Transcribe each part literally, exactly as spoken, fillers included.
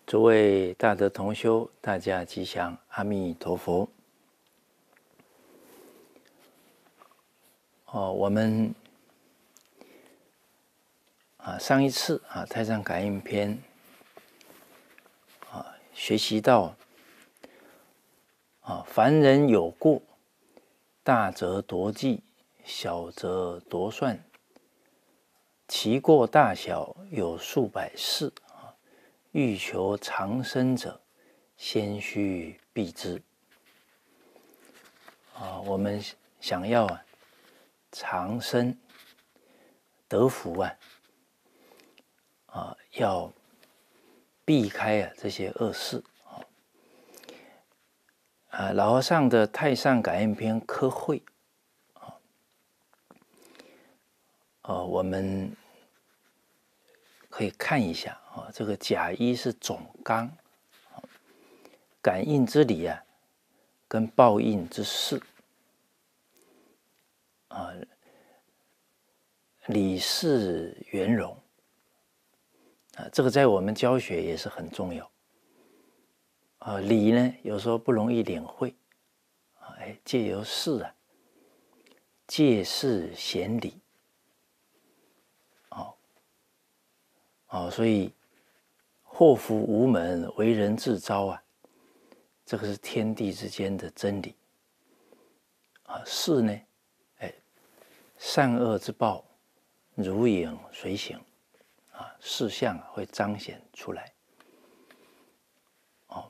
诸位大德同修，大家吉祥，阿弥陀佛。哦，我们啊上一次啊《太上感应篇》啊学习到啊凡人有过，大则夺计，小则夺算，其过大小有数百世。欲求长生者，先须避之。啊，我们想要啊长生得福啊，啊要避开啊这些恶事啊。啊，老和尚的《太上感应篇》科会啊，呃，我们可以看一下啊，这个甲一是总纲，感应之理啊，跟报应之事啊，理事圆融啊，这个在我们教学也是很重要啊。理呢，有时候不容易领会啊，哎，借由事啊，借事显理，哦哦，所以祸福无门，为人自招啊。这个是天地之间的真理啊。事呢，哎，善恶之报，如影随形啊，事相会彰显出来。哦，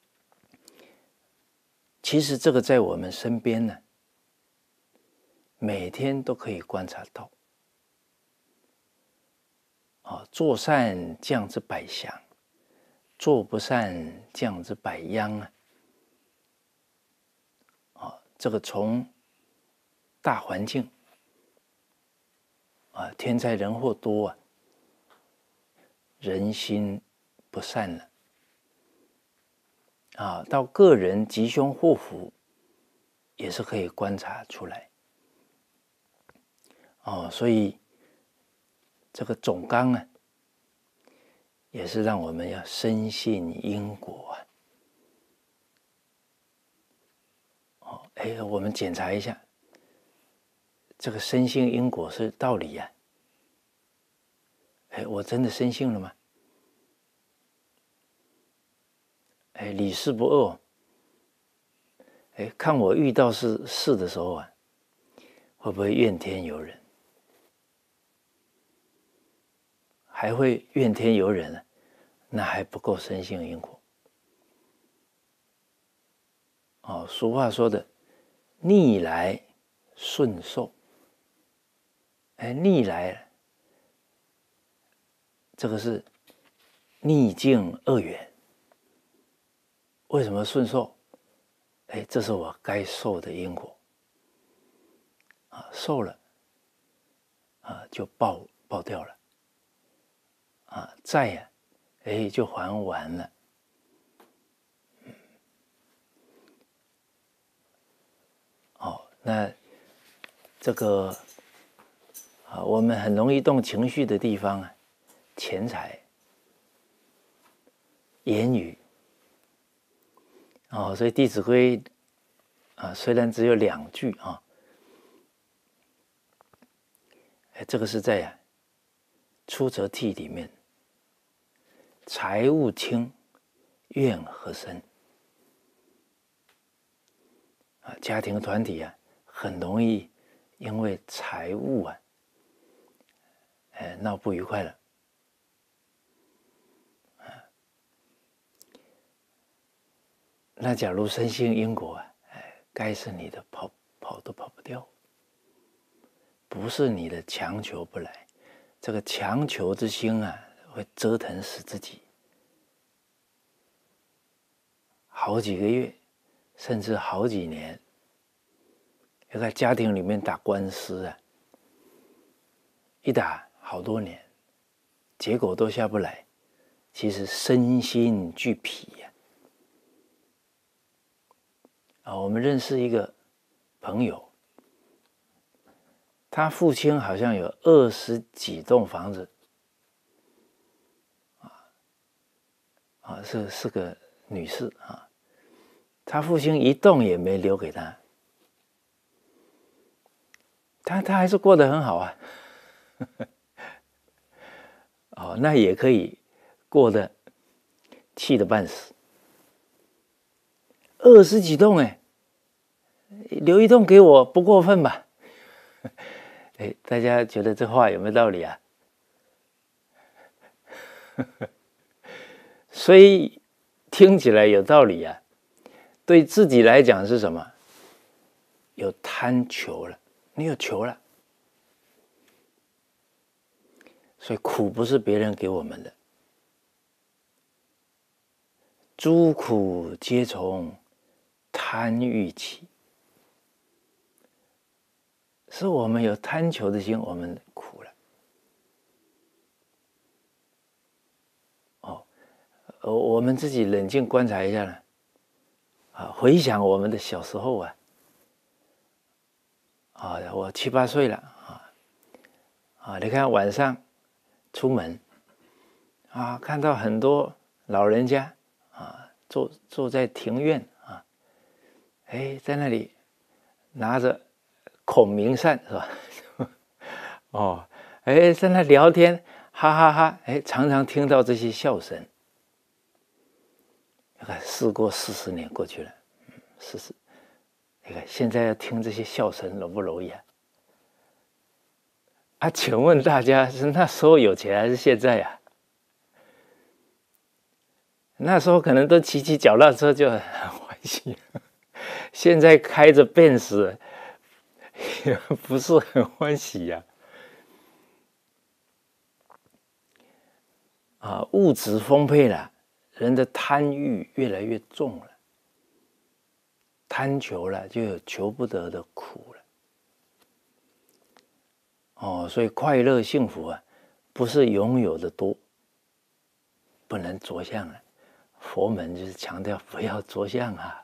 其实这个在我们身边呢，每天都可以观察到。啊，做善降之百祥，做不善降之百殃啊。啊，这个从大环境啊，天灾人祸多啊，人心不善了啊，到个人吉凶祸福，也是可以观察出来。哦，所以这个总纲啊，也是让我们要深信因果啊。哦，哎，我们检查一下，这个深信因果是道理呀、啊。哎，我真的深信了吗？哎，理事不恶。哎，看我遇到事事的时候啊，会不会怨天尤人？还会怨天尤人呢、啊？那还不够深信因果。哦，俗话说的“逆来顺受”，哎，逆来，这个是逆境恶缘。为什么顺受？哎，这是我该受的因果啊，受了啊就报报掉了啊，债呀、啊，哎就还完了。哦，那这个啊，我们很容易动情绪的地方啊，钱财、言语。哦，所以《弟子规》啊，虽然只有两句啊，哎，这个是在啊《出则悌》里面，财物轻，怨何生？啊，家庭团体啊，很容易因为财物啊，哎，闹不愉快了。那假如深信因果啊，哎，该是你的跑跑都跑不掉，不是你的强求不来，这个强求之心啊，会折腾死自己，好几个月，甚至好几年。要在家庭里面打官司啊，一打好多年，结果都下不来，其实身心俱疲呀、啊。啊，我们认识一个朋友，他父亲好像有二十几栋房子，啊啊， 啊，是是个女士啊，她父亲一栋也没留给她，她她还是过得很好啊。哦，那也可以过得气得半死。二十几栋哎，留一栋给我不过分吧？哎，大家觉得这话有没有道理啊？虽听起来有道理啊，对自己来讲是什么？有贪求了，你有求了，所以苦不是别人给我们的，诸苦皆从贪欲起，是我们有贪求的心，我们苦了。哦，呃，我们自己冷静观察一下呢，啊，回想我们的小时候啊，啊，我七八岁了啊，啊，你看晚上出门啊，看到很多老人家啊，坐坐在庭院啊，哎，在那里拿着孔明扇是吧？哦，哎，在那聊天，哈哈哈，哎，常常听到这些笑声。你看，事过四十年过去了，四十，你看现在要听这些笑声容不容易啊？啊，请问大家是那时候有钱还是现在呀、啊？那时候可能都骑骑脚踏车就很欢喜，现在开着奔驰也不是很欢喜呀、啊。啊，物质丰沛了，人的贪欲越来越重了，贪求了就有求不得的苦了。哦，所以快乐幸福啊，不是拥有的多，不能着相啊。佛门就是强调不要着相啊，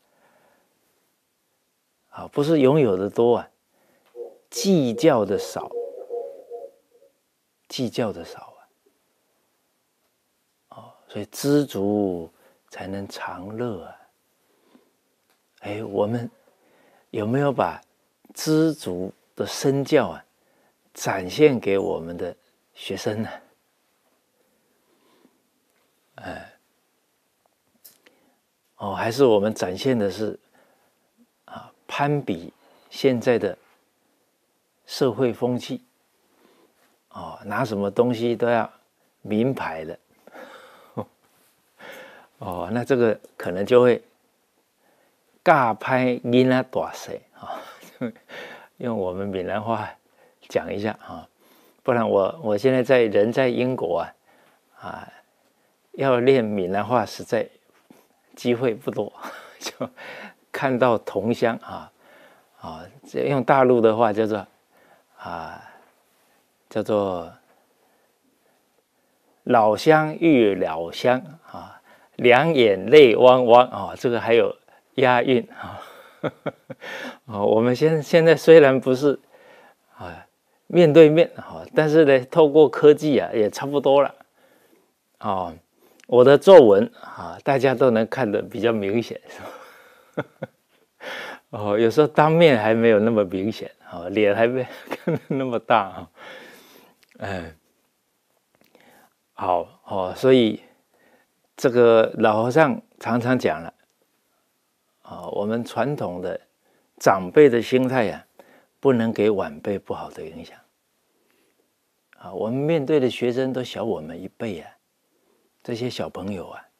啊，不是拥有的多啊，计较的少，计较的少啊，哦，所以知足才能常乐啊。哎，我们有没有把知足的身教啊展现给我们的学生呢？哎。哦，还是我们展现的是啊，攀比现在的社会风气，哦，拿什么东西都要名牌的，哦，那这个可能就会尬拍囡仔大细啊，用我们闽南话讲一下啊，不然我我现在在人在英国啊，啊，要练闽南话实在机会不多，就看到同乡啊啊，这用大陆的话叫做啊，叫做老乡遇老乡啊，两眼泪汪汪啊，这个还有押韵啊。啊，我们现现在虽然不是啊面对面啊，但是呢，透过科技啊，也差不多了啊。我的皱纹啊，大家都能看得比较明显，哦，有时候当面还没有那么明显，哦，脸还没看得那么大啊，嗯，好哦，所以这个老和尚常常讲了，啊，我们传统的长辈的心态呀、啊，不能给晚辈不好的影响，啊，我们面对的学生都小我们一倍啊。这些小朋友啊，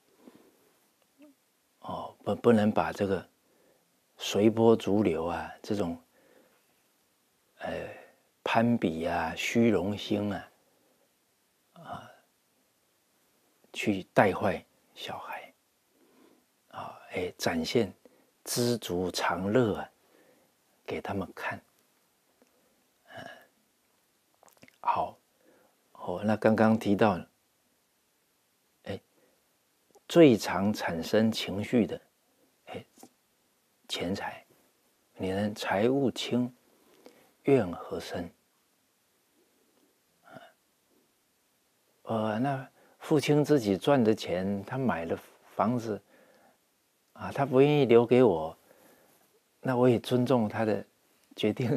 哦，不不能把这个随波逐流啊，这种呃攀比啊、虚荣心啊，啊，去带坏小孩，啊，哎，展现知足常乐啊，给他们看。嗯，好，哦，那刚刚提到了。最常产生情绪的，哎，钱财，你能财物轻，怨何生？呃，那父亲自己赚的钱，他买了房子，啊，他不愿意留给我，那我也尊重他的决定。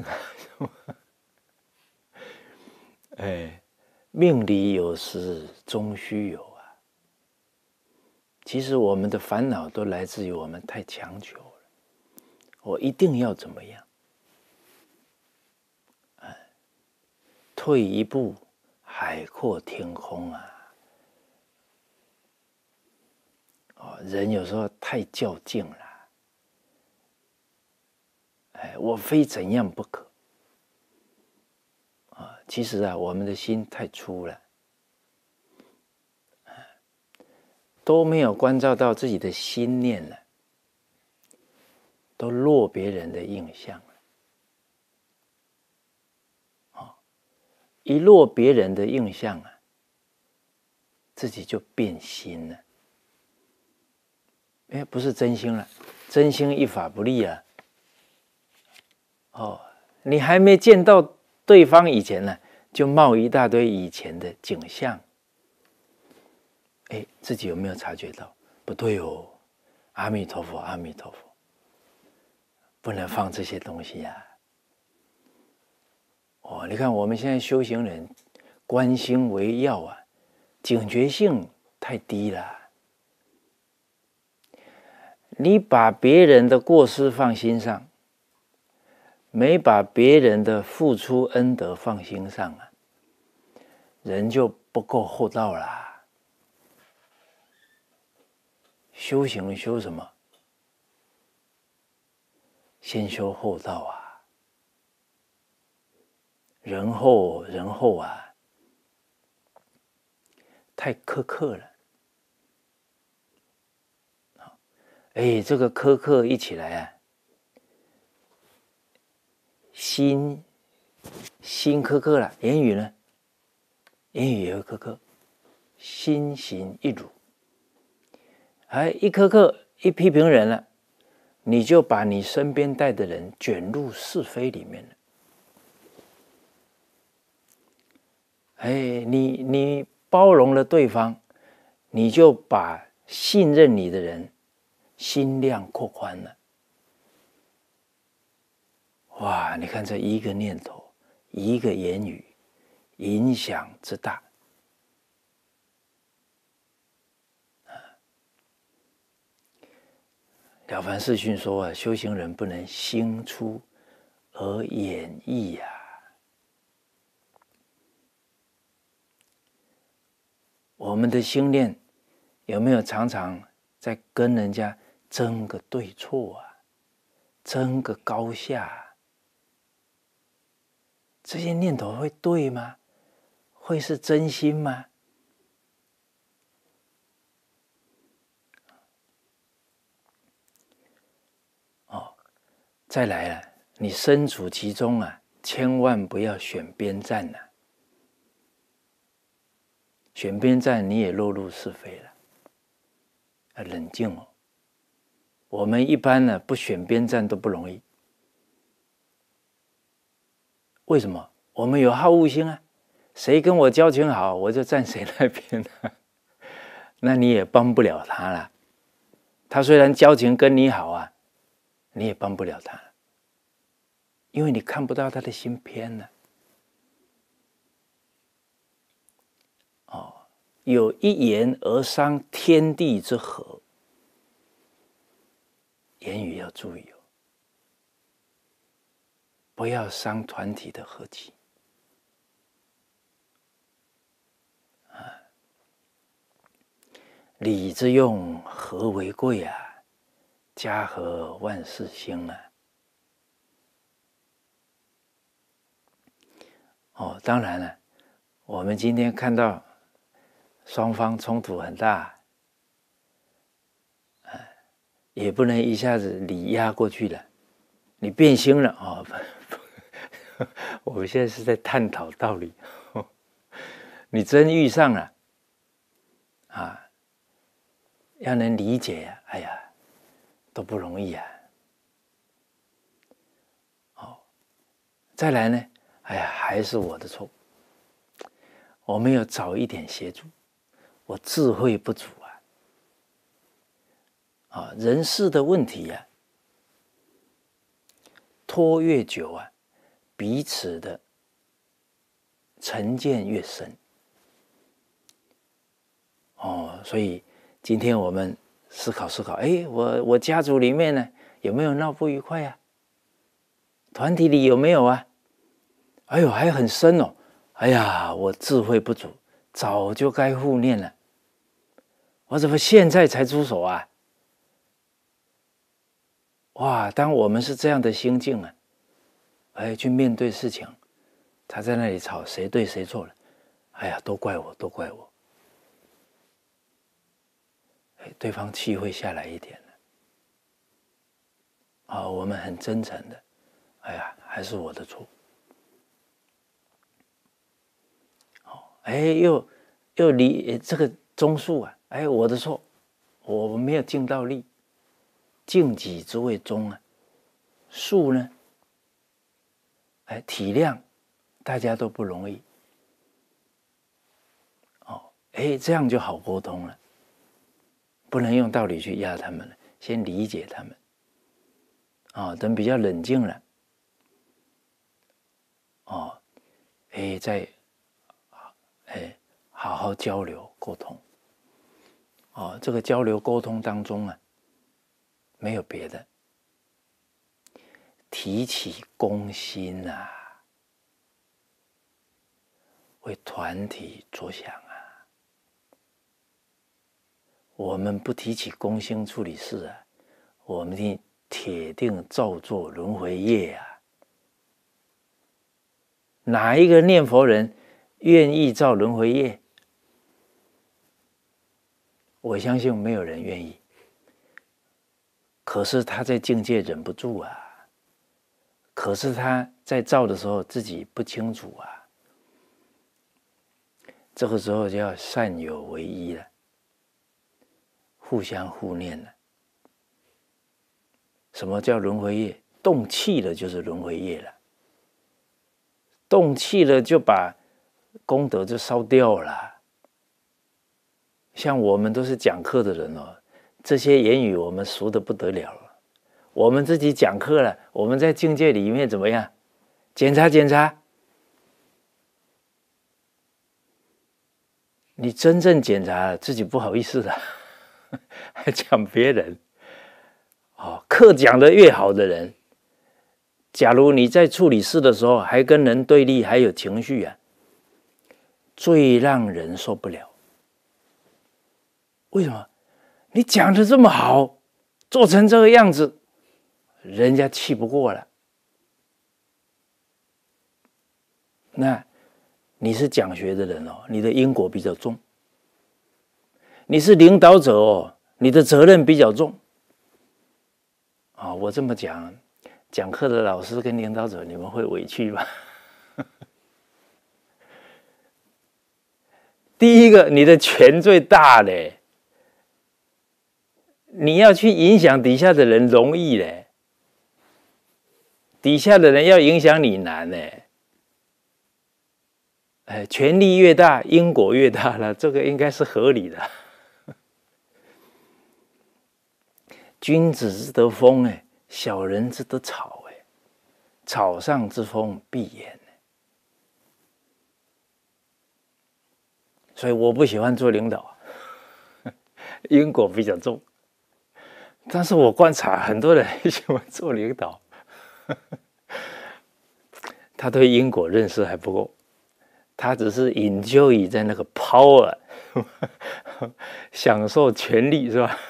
哎，命里有时终须有啊。其实我们的烦恼都来自于我们太强求了，我一定要怎么样？哎，退一步，海阔天空啊！哦，人有时候太较劲了。哎，我非怎样不可。啊，其实啊，我们的心太粗了，都没有关照到自己的心念了，都落别人的印象了。哦，一落别人的印象啊，自己就变心了。哎，不是真心了，真心一法不立啊。哦，你还没见到对方以前呢，就冒一大堆以前的景象。哎，自己有没有察觉到？不对哦，阿弥陀佛，阿弥陀佛，不能放这些东西呀、啊。哦，你看我们现在修行人，观心为要啊，警觉性太低了。你把别人的过失放心上，没把别人的付出恩德放心上啊，人就不够厚道啦。修行修什么？先修厚道啊，仁厚仁厚啊，太苛刻了。哎，这个苛刻一起来啊，心心苛刻了，言语呢，言语也会苛刻，心行一辱。哎，一苛刻，一批评人了，你就把你身边带的人卷入是非里面了。哎，你你包容了对方，你就把信任你的人心量扩宽了。哇，你看这一个念头，一个言语，影响之大。了凡四训说啊，修行人不能心粗而眼溢呀、啊。我们的心念有没有常常在跟人家争个对错啊，争个高下、啊？这些念头会对吗？会是真心吗？哦，再来了，你身处其中啊，千万不要选边站啊。选边站你也落入是非了，要冷静哦。我们一般呢不选边站都不容易，为什么？我们有好恶心啊，谁跟我交情好，我就站谁那边啊。那你也帮不了他了。他虽然交情跟你好啊，你也帮不了他，因为你看不到他的心偏了。哦，有一言而伤天地之和，言语要注意哦，不要伤团体的和气。礼之用，和为贵啊！家和万事兴啊！哦，当然了，我们今天看到双方冲突很大，呃、也不能一下子礼压过去了，你变心了哦。我们现在是在探讨道理，你真遇上了啊！要能理解呀、啊，哎呀，都不容易啊。哦，再来呢，哎呀，还是我的错，我没有早一点协助， 我智慧不足啊，啊，人事的问题啊，拖越久啊，彼此的成见越深。哦，所以今天我们思考思考，哎，我我家族里面呢有没有闹不愉快啊？团体里有没有啊？哎呦，还很深哦！哎呀，我智慧不足，早就该护念了，我怎么现在才出手啊？哇！当我们是这样的心境啊，哎，去面对事情，他在那里吵谁对谁错了，哎呀，都怪我，都怪我。哎，对方气会下来一点了。啊、哦，我们很真诚的，哎呀，还是我的错。哦，哎，又又离这个中术啊，哎，我的错，我没有尽到力。尽己之谓忠啊，术呢，哎，体谅大家都不容易。哦，哎，这样就好沟通了。不能用道理去压他们了，先理解他们。啊、哦，等比较冷静了，哦，哎，再哎好好交流沟通。哦，这个交流沟通当中啊，没有别的，提起公心啊，为团体着想啊。我们不提起公心处理事啊，我们的铁定造作轮回业啊。哪一个念佛人愿意造轮回业？我相信没有人愿意。可是他在境界忍不住啊，可是他在造的时候自己不清楚啊。这个时候就要善有为一了，互相互念了。什么叫轮回业？动气了就是轮回业了，动气了就把功德就烧掉了。像我们都是讲课的人哦，这些言语我们熟得不得了了。我们自己讲课了，我们在境界里面怎么样？检查检查。你真正检查了，自己不好意思了，还讲别人。哦，课讲得越好的人，假如你在处理事的时候还跟人对立，还有情绪啊，最让人受不了。为什么？你讲得这么好，做成这个样子，人家气不过了。那你是讲学的人哦，你的因果比较重；你是领导者哦，你的责任比较重。啊、哦，我这么讲，讲课的老师跟领导者，你们会委屈吧？第一个，你的权最大嘞，你要去影响底下的人容易嘞，底下的人要影响你难嘞。哎，权力越大，因果越大了，这个应该是合理的。君子之得风，哎，小人之得草，哎，草上之风必偃。所以我不喜欢做领导，因果比较重。但是我观察很多人喜欢做领导，他对因果认识还不够，他只是enjoy在那个 power， 享受权力是吧？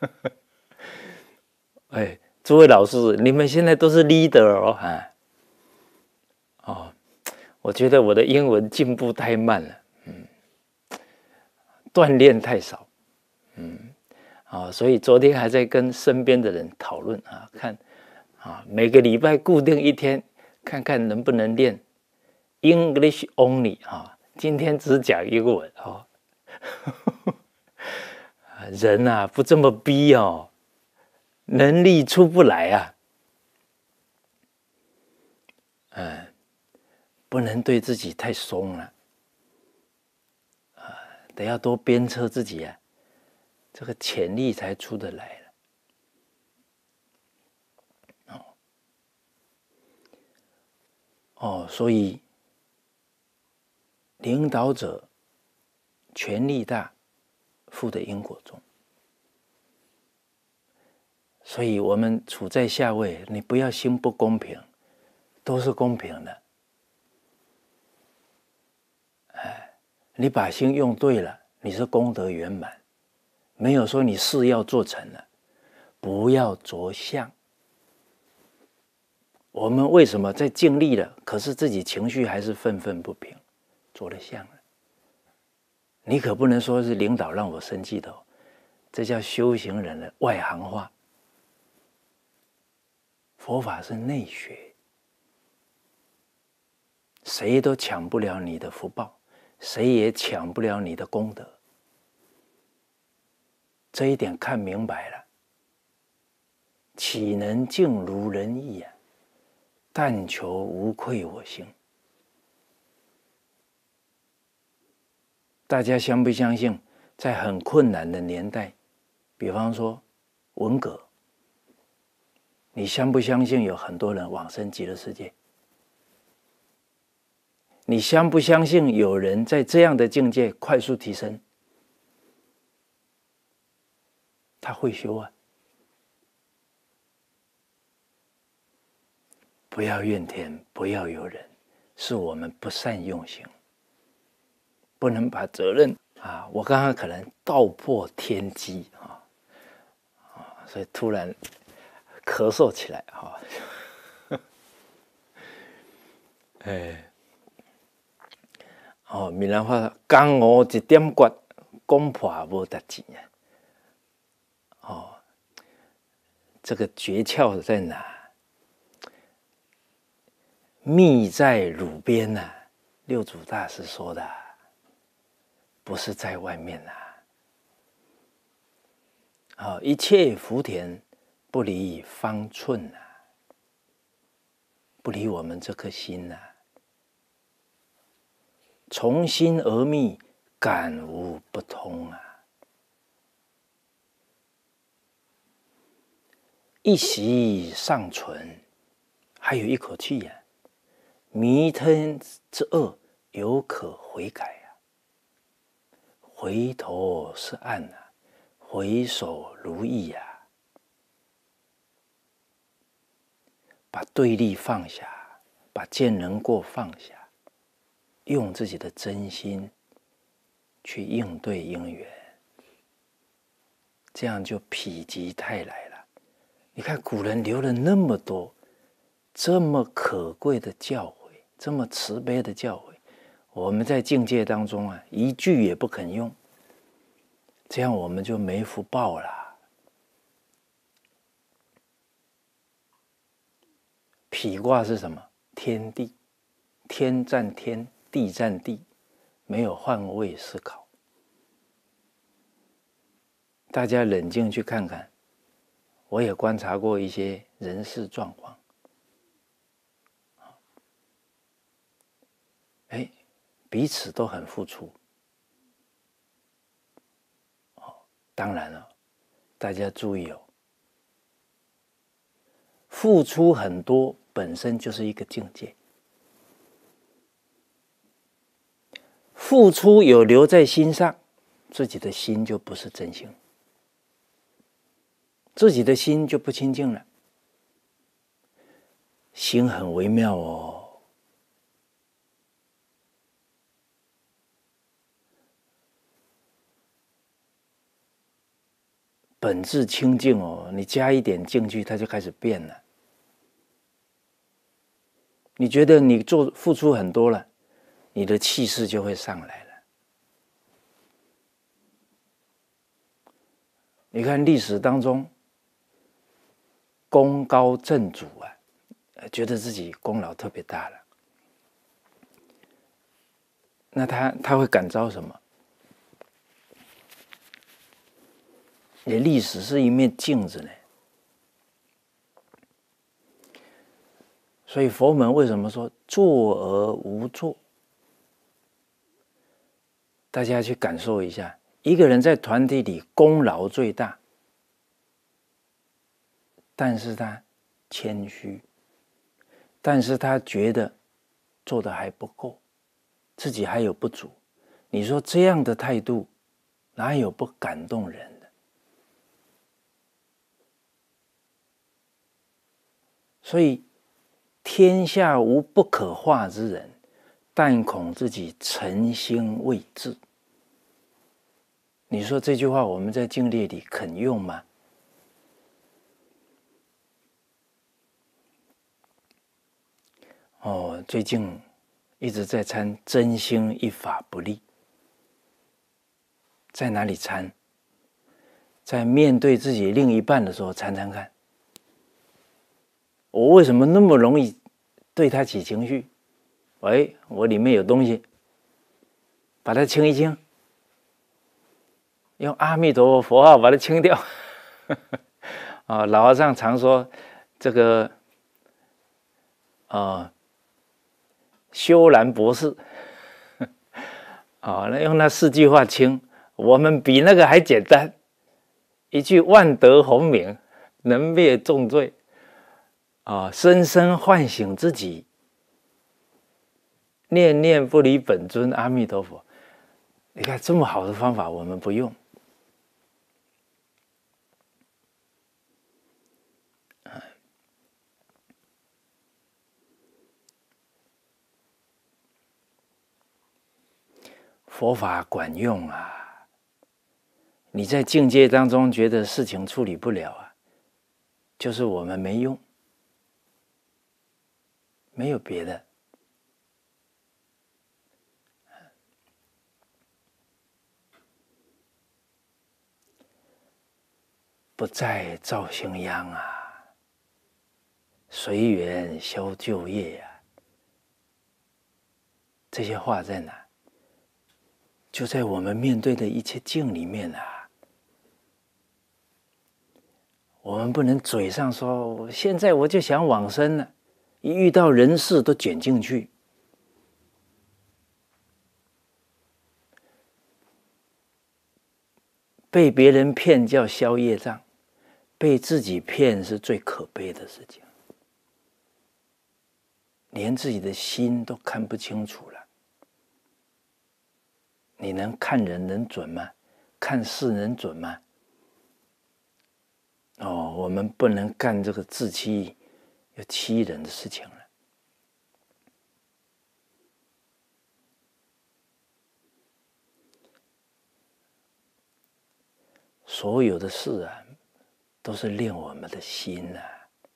哎，诸位老师，你们现在都是 leader 哦，啊，哦，我觉得我的英文进步太慢了，嗯，锻炼太少，嗯，啊、哦，所以昨天还在跟身边的人讨论啊，看啊，每个礼拜固定一天，看看能不能练 English only 啊，今天只讲英文啊，哦，人啊不这么逼哦。能力出不来啊，嗯，不能对自己太松了，啊， 得要多鞭策自己啊，这个潜力才出得来了。哦，哦，所以领导者权力大，负的因果重。所以我们处在下位，你不要心不公平，都是公平的。哎，你把心用对了，你是功德圆满，没有说你事要做成了，不要着相。我们为什么在尽力了，可是自己情绪还是愤愤不平，着了相了？你可不能说是领导让我生气的哦，这叫修行人的外行话。佛法是内学，谁都抢不了你的福报，谁也抢不了你的功德。这一点看明白了，岂能尽如人意啊？但求无愧我心。大家相不相信，在很困难的年代，比方说文革，你相不相信有很多人往生极乐世界？你相不相信有人在这样的境界快速提升？他会修啊！不要怨天，不要尤人，是我们不善用心，不能把责任啊！我刚刚可能道破天机啊，啊，所以突然咳嗽起来啊！哎，哦，闽南话江湖一点骨，讲破无值钱啊！哦，这个诀窍在哪？蜜在乳边呐、啊，六祖大师说的，不是在外面呐、啊。哦，一切福田不离方寸呐、啊，不离我们这颗心呐、啊。从心而觅，感无不通啊。一息尚存，还有一口气呀、啊。弥吞之恶，犹可悔改啊！回头是岸啊，回首如意啊！把对立放下，把见人过放下，用自己的真心去应对因缘，这样就否极泰来了。你看古人留了那么多这么可贵的教诲。这么慈悲的教诲，我们在境界当中啊，一句也不肯用，这样我们就没福报了。否卦是什么？天地，天占天，地占地，没有换位思考。大家冷静去看看，我也观察过一些人事状况。哎，彼此都很付出。哦，当然了，大家注意哦，付出很多本身就是一个境界。付出有留在心上，自己的心就不是真心，自己的心就不清净了。心很微妙哦。本质清净哦，你加一点进去，它就开始变了。你觉得你做付出很多了，你的气势就会上来了。你看历史当中，功高震主啊，觉得自己功劳特别大了，那他他会感召什么？你历史是一面镜子呢。所以佛门为什么说坐而无坐？ 大家去感受一下，一个人在团体里功劳最大，但是他谦虚，但是他觉得做的还不够，自己还有不足。你说这样的态度，哪有不感动人的？所以，天下无不可化之人，但恐自己诚心未至。你说这句话我们在境界里肯用吗？哦，最近一直在参真心一法不立，在哪里参？在面对自己另一半的时候参参看，我为什么那么容易对他起情绪？喂，我里面有东西，把它清一清，用阿弥陀佛佛号把它清掉。啊，老和尚常说这个，啊、呃，修兰博士，啊，那用那四句话清，我们比那个还简单。一句万德洪名，能灭重罪，啊，深深唤醒自己，念念不离本尊阿弥陀佛。你看这么好的方法，我们不用。佛法管用啊！你在境界当中觉得事情处理不了啊，就是我们没用，没有别的。不再造新殃啊，随缘消旧业呀、啊。这些话在哪？就在我们面对的一切境里面啊。我们不能嘴上说现在我就想往生了，一遇到人事都卷进去。被别人骗叫消业障，被自己骗是最可悲的事情。连自己的心都看不清楚了，你能看人能准吗？看事能准吗？哦，我们不能干这个自欺又欺人的事情了。所有的事啊，都是练我们的心啊。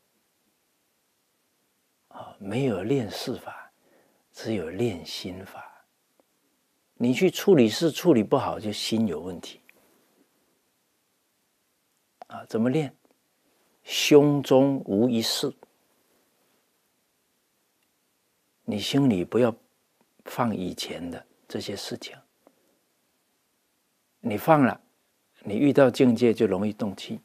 啊，没有练事法，只有练心法。你去处理事处理不好，就心有问题。啊，怎么练？胸中无一事，你心里不要放以前的这些事情。你放了，你遇到境界就容易动气。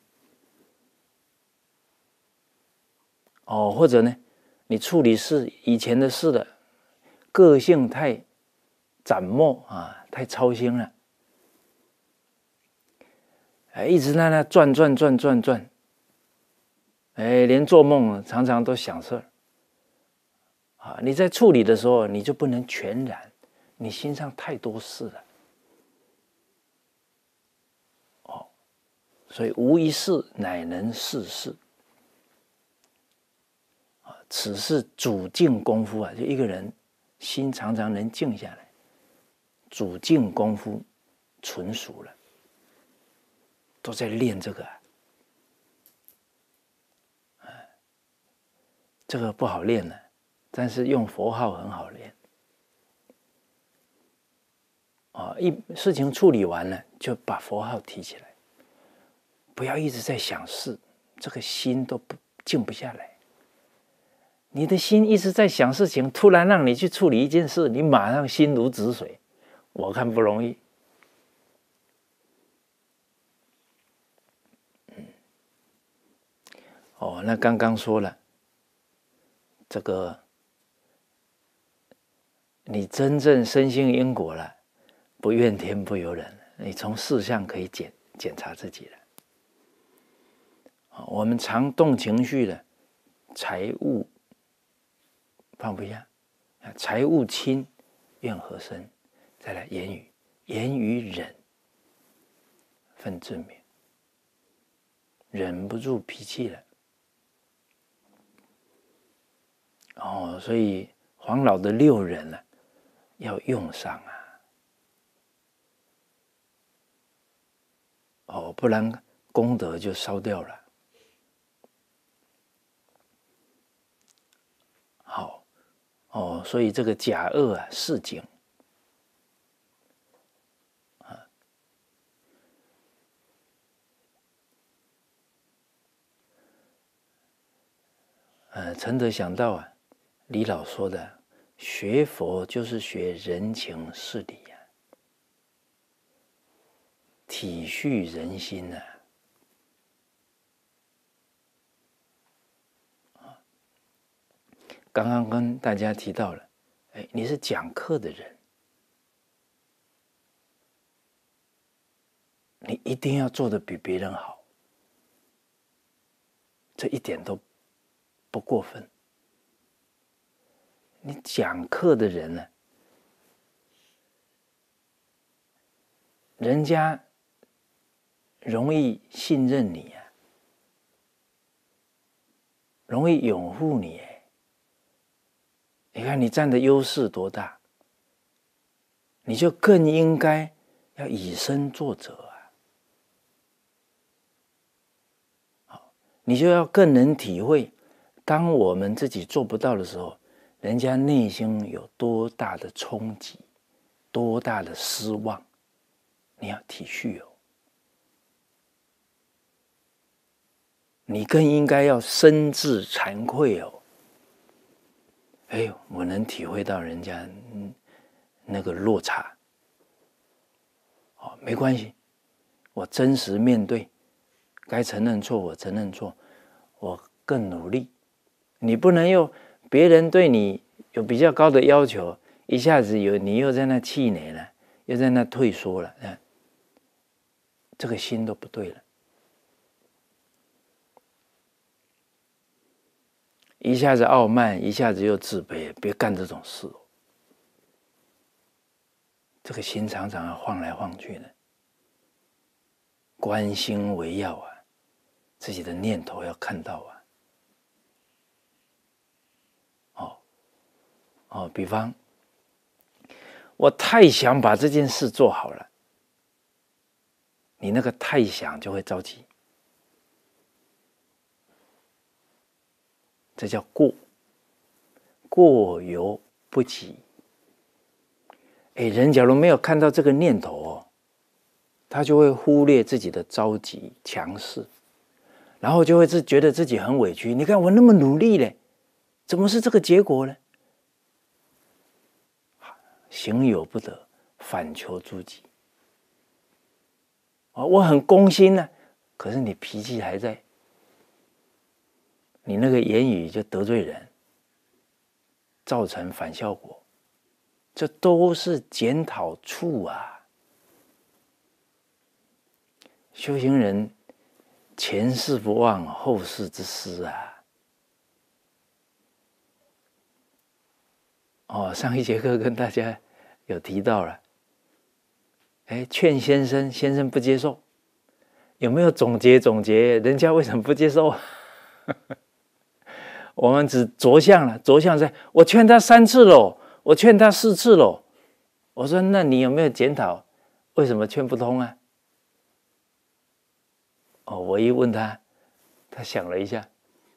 哦，或者呢，你处理事以前的事的个性太斩没啊，太操心了，哎，一直在那转转转转转，哎，连做梦常常都想事儿啊。你在处理的时候，你就不能全然，你心上太多事了。哦，所以无一事乃能事事。此是主静功夫啊，就一个人心常常能静下来，主静功夫纯熟了，都在练这个、啊。这个不好练了、啊，但是用佛号很好练。啊，一事情处理完了，就把佛号提起来，不要一直在想事，这个心都不静不下来。你的心一直在想事情，突然让你去处理一件事，你马上心如止水，我看不容易。嗯，哦，那刚刚说了，这个你真正深信因果了， 不怨天不尤人，你从事项可以检检查自己了。我们常动情绪的，财物放不下，财物轻，怨何生？再来言语，言语忍，愤自泯，忍不住脾气了。哦，所以黄老的六忍呢、啊，要用上啊。哦，不然功德就烧掉了。好，哦，所以这个假恶啊，示警啊，呃，陈德想到啊，李老说的，学佛就是学人情事理呀、啊，体恤人心啊。刚刚跟大家提到了，哎，你是讲课的人，你一定要做得比别人好，这一点都不过分。你讲课的人呢，人家容易信任你啊，容易拥护你。你看你占的优势多大，你就更应该要以身作则啊！好，你就要更能体会，当我们自己做不到的时候，人家内心有多大的冲击，多大的失望，你要体恤哦。你更应该要深自惭愧哦。哎，我能体会到人家那个落差，哦，没关系，我真实面对，该承认错我承认错，我更努力。你不能又别人对你有比较高的要求，一下子有你又在那气馁了，又在那退缩了，这个心都不对了。一下子傲慢，一下子又自卑，别干这种事哦。这个心常常晃来晃去的，观心为要啊，自己的念头要看到啊。哦哦，比方我太想把这件事做好了，你那个太想就会着急，这叫过，过犹不及。哎，人假如没有看到这个念头哦，他就会忽略自己的着急、强势，然后就会自觉得自己很委屈。你看我那么努力嘞，怎么是这个结果呢？行有不得，反求诸己。哦，我很攻心呢、啊，可是你脾气还在，你那个言语就得罪人，造成反效果，这都是检讨处啊。修行人前世不忘后世之师啊。哦，上一节课跟大家有提到了，哎，劝先生，先生不接受，有没有总结总结？人家为什么不接受？我们只着相了，着相在，我劝他三次喽，我劝他四次喽。我说，那你有没有检讨，为什么劝不通啊？哦，我一问他，他想了一下，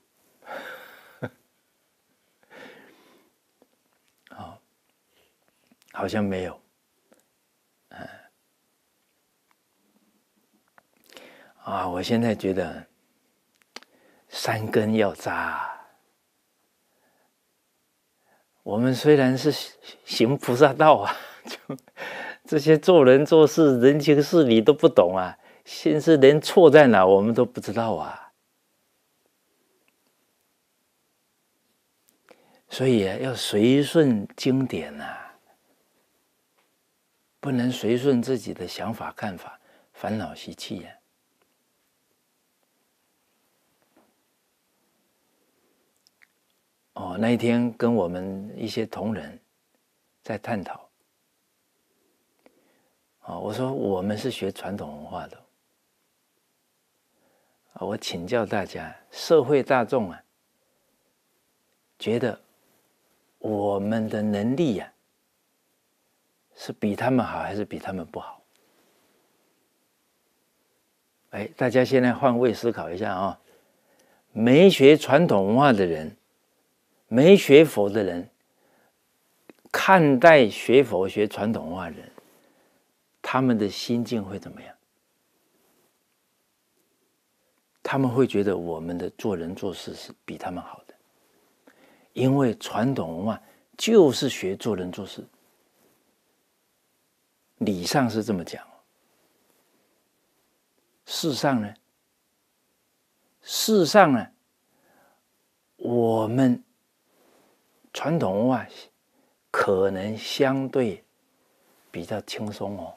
哦，好像没有。嗯，啊，我现在觉得三根要扎。我们虽然是行菩萨道啊，就这些做人做事、人情事理都不懂啊，先是连错在哪我们都不知道啊。所以啊，要随顺经典啊。 不能随顺自己的想法看法，烦恼习气呀、啊。哦，那一天跟我们一些同仁在探讨。哦，我说我们是学传统文化的。我请教大家，社会大众啊，觉得我们的能力呀、啊，是比他们好还是比他们不好？哎，大家现在换位思考一下啊、哦，没学传统文化的人，没学佛的人，看待学佛学传统文化的人，他们的心境会怎么样？他们会觉得我们的做人做事是比他们好的，因为传统文化就是学做人做事，理上是这么讲，事上呢？事上呢？我们传统文化可能相对比较轻松哦。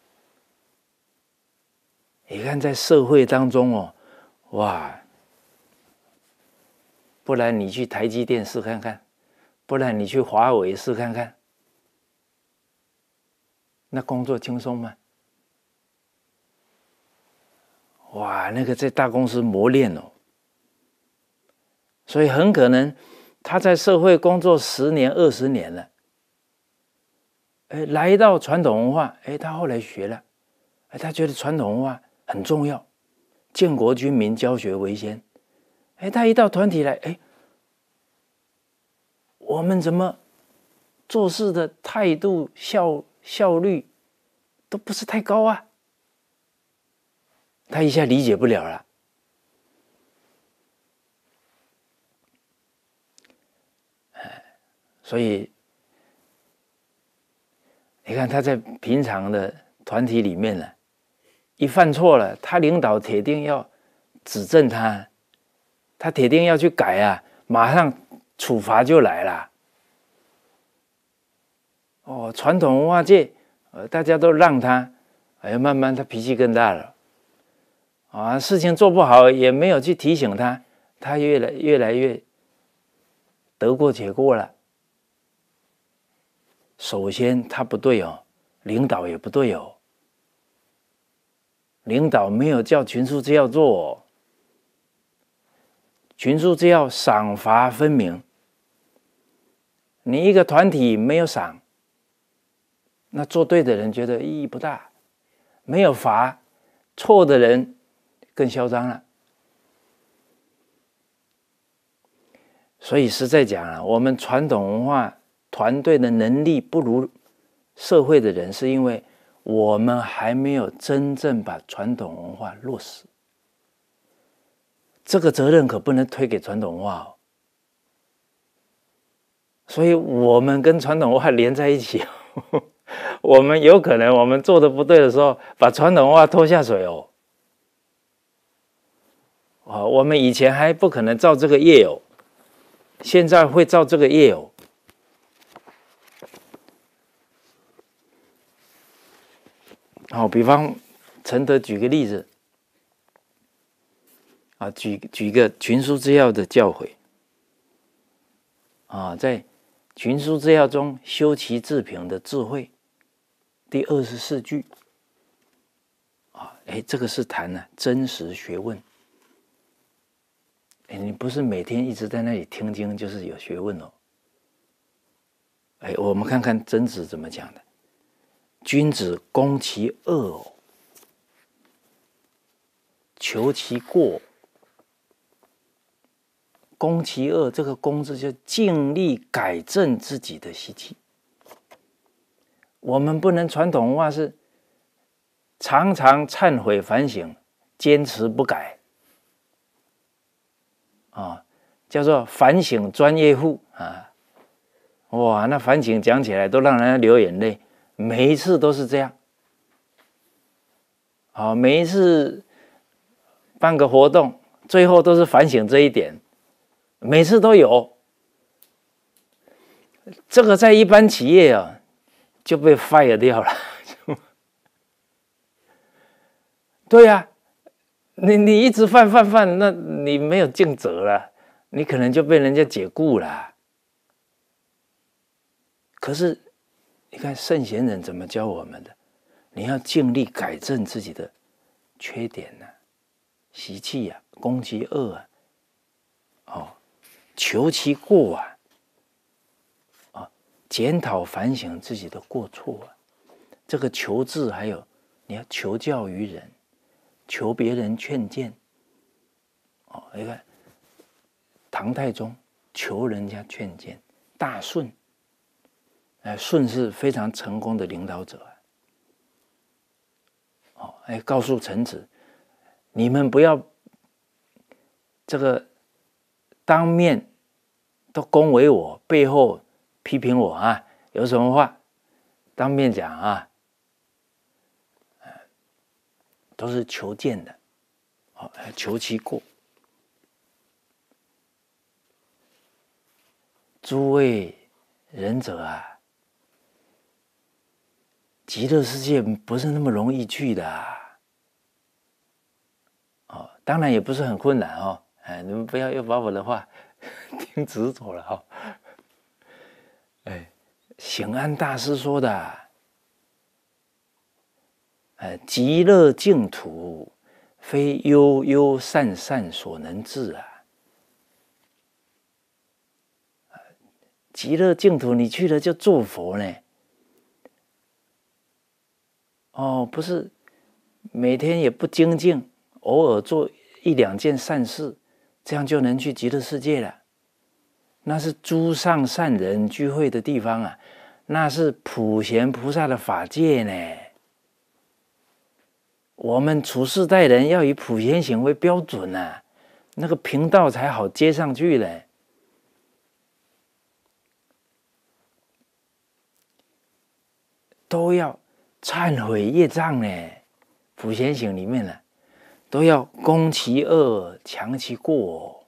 你看，在社会当中哦。哇！不然你去台积电试看看，不然你去华为试看看，那工作轻松吗？哇，那个在大公司磨练哦，所以很可能他在社会工作十年、二十年了，哎，来到传统文化，哎，他后来学了，哎，他觉得传统文化很重要。建国军民，教学为先。哎，他一到团体来，哎，我们怎么做事的态度、效效率都不是太高啊？他一下理解不了了。哎，所以你看他在平常的团体里面呢。一犯错了，他领导铁定要指正他，他铁定要去改啊，马上处罚就来了。哦，传统文化界，呃，大家都让他，哎，慢慢他脾气更大了，啊，事情做不好也没有去提醒他，他越来越来越得过且过了。首先他不对哦，领导也不对哦。领导没有叫群书之要做、哦，群书之要赏罚分明。你一个团体没有赏，那做对的人觉得意义不大；没有罚，错的人更嚣张了。所以实在讲啊，我们传统文化团队的能力不如社会的人，是因为我们还没有真正把传统文化落实，这个责任可不能推给传统文化哦。所以我们跟传统文化连在一起，呵呵，我们有可能我们做的不对的时候，把传统文化拖下水哦。啊，我们以前还不可能造这个业哦，现在会造这个业哦。好，比方陈德举个例子，啊，举举个群书之要的教诲，啊，在群书之要中修齐治平的智慧，第二十四句，啊，哎，这个是谈呢、啊、真实学问，哎，你不是每天一直在那里听经就是有学问哦，哎，我们看看曾子怎么讲的。君子攻其恶哦，求其过。攻其恶，这个攻字就尽力改正自己的习气。我们不能传统文化是常常忏悔反省，坚持不改啊，叫做反省专业户啊。哇，那反省讲起来都让人家流眼泪。每一次都是这样，好，每一次办个活动，最后都是反省这一点，每次都有。这个在一般企业啊就被 fire 掉了， 对呀、啊，你你一直犯犯犯，那你没有尽责了，你可能就被人家解雇了。可是你看圣贤人怎么教我们的？你要尽力改正自己的缺点呢、啊、习气啊、攻其恶啊，哦，求其过啊，啊，检讨反省自己的过错啊。这个求字还有你要求教于人，求别人劝谏。哦，你看唐太宗求人家劝谏，大舜，哎，舜是非常成功的领导者啊。哦，哎，告诉臣子，你们不要这个当面都恭维我，背后批评我啊！有什么话当面讲啊，都是求见的，哦，求其过。诸位仁者啊，极乐世界不是那么容易去的啊。哦，当然也不是很困难哦。哎，你们不要又把我的话听直走了哦。哎，醒安大师说的，哎，极乐净土非悠悠善善所能至啊。极乐净土你去了就做佛呢。哦，不是每天也不精进，偶尔做一两件善事，这样就能去极乐世界了。那是诸上善人聚会的地方啊，那是普贤菩萨的法界呢。我们处世待人要以普贤行为标准啊，那个频道才好接上去嘞。都要忏悔业障呢，普贤行里面呢，都要攻其恶，强其过。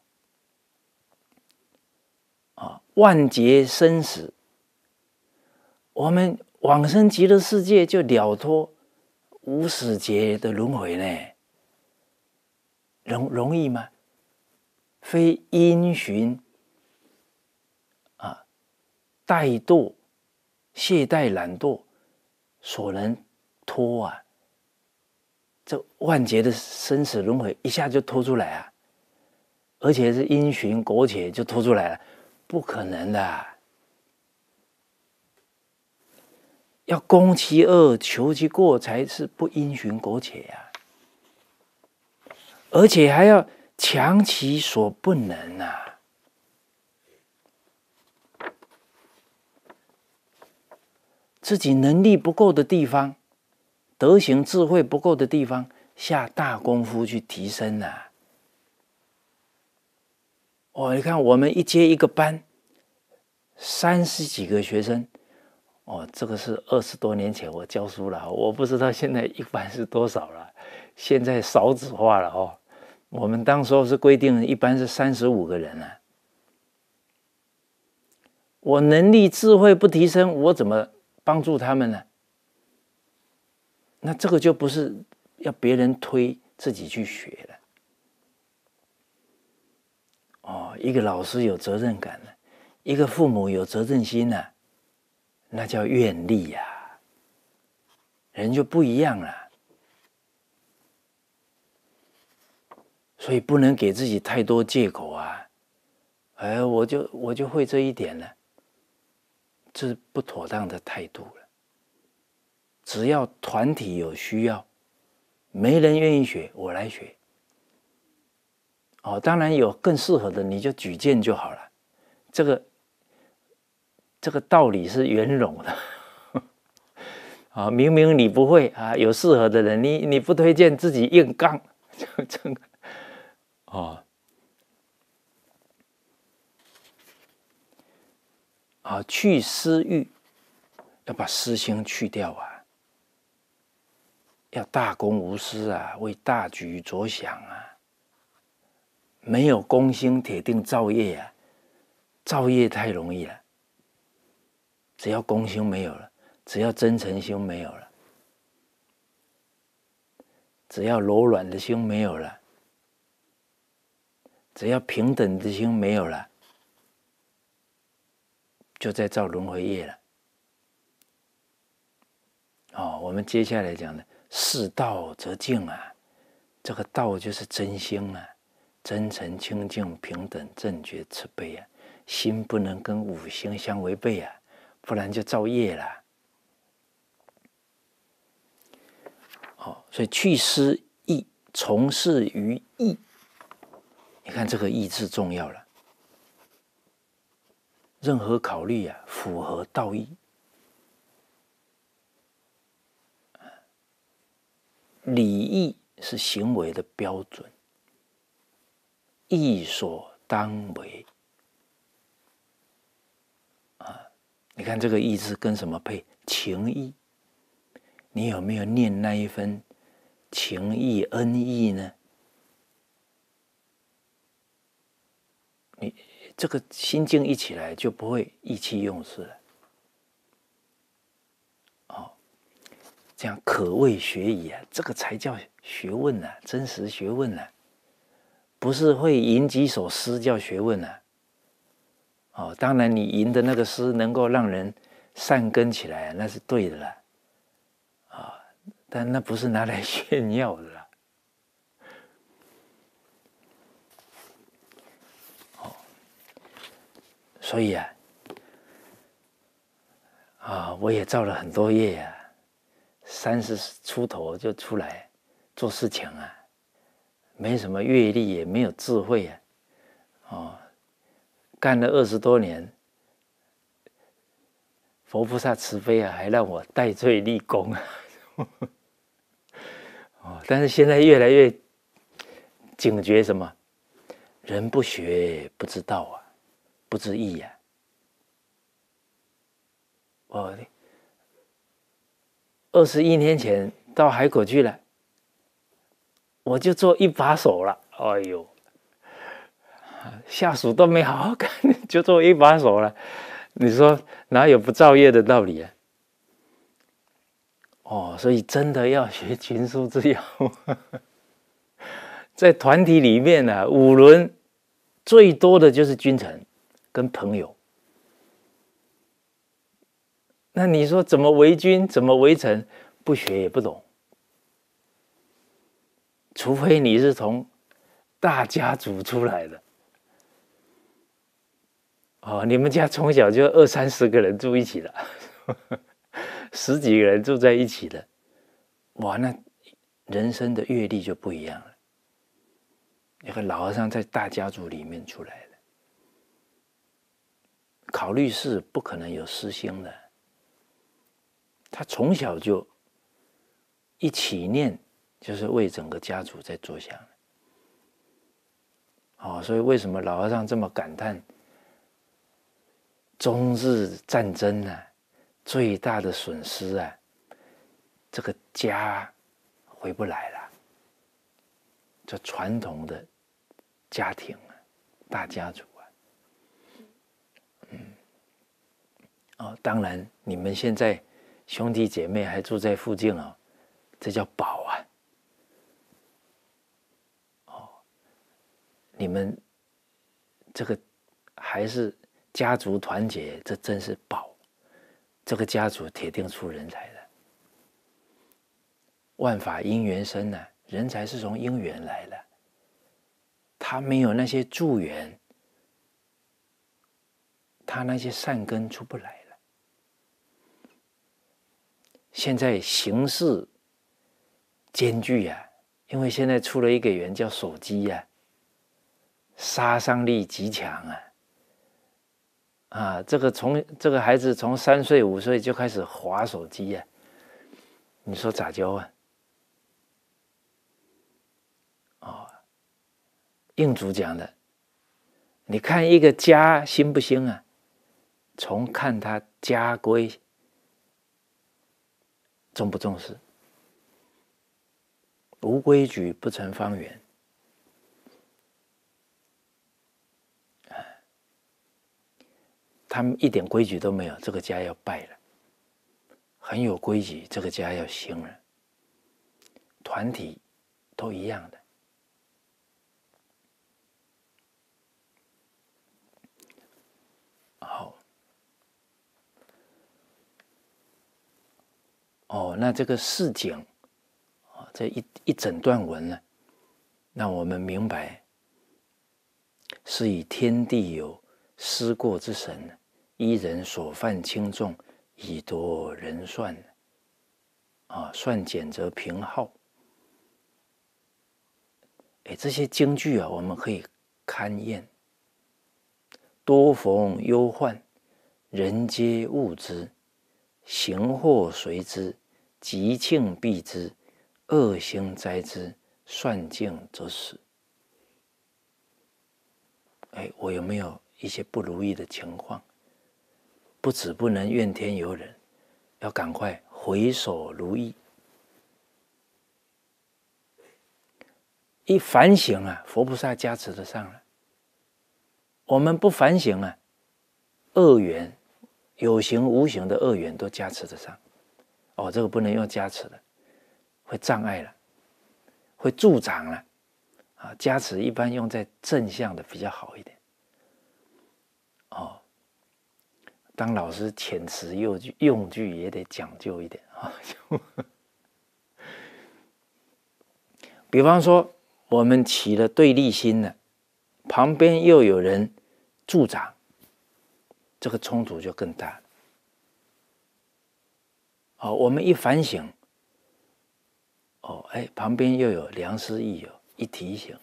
啊，万劫生死，我们往生极乐世界就了脱无始劫的轮回呢，容容易吗？非因循啊，怠惰、懈怠、懒惰所能脱啊！这万劫的生死轮回一下就脱出来啊，而且是因循苟且就脱出来了，不可能的啊。要攻其恶，求其过，才是不因循苟且呀、啊。而且还要强其所不能啊。自己能力不够的地方，德行智慧不够的地方，下大功夫去提升啊。哦，你看我们一接一个班，三十几个学生。哦，这个是二十多年前我教书了，我不知道现在一班是多少了。现在少子化了哦。我们当时候是规定一般是三十五个人啊。我能力智慧不提升，我怎么帮助他们呢？那这个就不是要别人推，自己去学了。哦，一个老师有责任感了，一个父母有责任心了。那叫愿力呀、啊，人就不一样了，所以不能给自己太多借口啊！哎，我就我就会这一点了，这是不妥当的态度了。只要团体有需要，没人愿意学，我来学。哦，当然有更适合的，你就举荐就好了。这个。这个道理是圆融的啊！明明你不会啊，有适合的人，你你不推荐，自己硬杠，就这个哦啊，去私欲，要把私心去掉啊，要大公无私啊，为大局着想啊，没有公心，铁定造业啊，造业太容易了。只要公心没有了，只要真诚心没有了， 只要柔软的心没有了，只要平等的心没有了，就在造轮回业了。哦，我们接下来讲的是道则静啊，这个道就是真心啊，真诚、清净、平等、正觉、慈悲啊，心不能跟五行相违背啊，不然就造业了。哦，所以去思义，从事于义。你看这个义字重要了，任何考虑啊，符合道义。礼义是行为的标准，义所当为。啊，你看这个义字跟什么配？情义。你有没有念那一分情义恩义呢？你这个心境一起来，就不会意气用事了。哦，这样可谓学矣啊，这个才叫学问啊，真实学问啊，不是会吟几首诗叫学问啊。哦，当然你吟的那个诗能够让人善根起来，那是对的啦。啊，但那不是拿来炫耀的啦。所以啊，啊，我也造了很多业啊，三十出头就出来做事情啊，没什么阅历，也没有智慧啊，哦，干了二十多年，佛菩萨慈悲啊，还让我戴罪立功啊，哦，但是现在越来越警觉什么？人不学不知道啊。不知义呀、啊！哦，二十一年前到海口去了，我就做一把手了。哎呦，下属都没好好干，就做一把手了。你说哪有不造业的道理啊？哦，所以真的要学群书之要，在团体里面呢、啊，五伦最多的就是君臣跟朋友。那你说怎么为君，怎么为臣？不学也不懂，除非你是从大家族出来的。哦，你们家从小就二三十个人住一起了，十几个人住在一起的，哇，那人生的阅历就不一样了。一个老和尚在大家族里面出来的，考虑事不可能有私心的。他从小就一起念，就是为整个家族在着想。哦，所以为什么老和尚这么感叹？中日战争啊，最大的损失啊，这个家回不来了。这传统的家庭啊，大家族啊，嗯，哦，当然你们现在兄弟姐妹还住在附近哦，这叫宝啊。哦，你们这个还是家族团结，这真是宝。这个家族铁定出人才的。万法因缘生啊，人才是从因缘来的。他没有那些助缘，他那些善根出不来了。现在形势艰巨啊，因为现在出了一个缘叫手机啊，杀伤力极强啊。啊，这个从这个孩子从三岁五岁就开始滑手机啊，你说咋教啊？哦，印祖讲的，你看一个家兴不兴啊？从看他家规重不重视。无规矩不成方圆。他们一点规矩都没有，这个家要败了；很有规矩，这个家要兴了。团体都一样的。好，哦，那这个市井啊，这一一整段文呢，让我们明白，是以天地有失过之神，依人所犯轻重，以夺人算。啊，算减则平号。哎，这些京剧啊，我们可以勘验。多逢忧患，人皆恶之；行祸随之，吉庆避之；恶行灾之，算尽则死。哎，我有没有一些不如意的情况？不止不能怨天尤人，要赶快回首如意。一反省啊，佛菩萨加持得上了。我们不反省啊，恶缘有形无形的恶缘都加持得上。哦，这个不能用加持的，会障碍了，会助长了。啊，加持一般用在正向的比较好一点。哦，当老师遣词用句用句也得讲究一点啊。比方说，我们起了对立心了，旁边又有人助长，这个冲突就更大了。哦，我们一反省，哦，哎，旁边又有良师益友一提醒，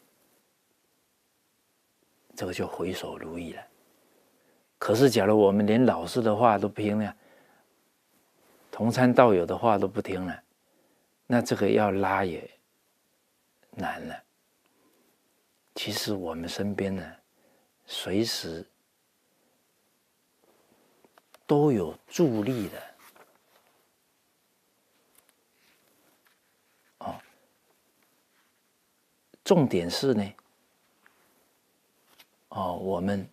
这个就回首如意了。可是，假如我们连老师的话都不听了，同参道友的话都不听了，那这个要拉也难了。其实我们身边呢，随时都有助力的。哦，重点是呢，哦，我们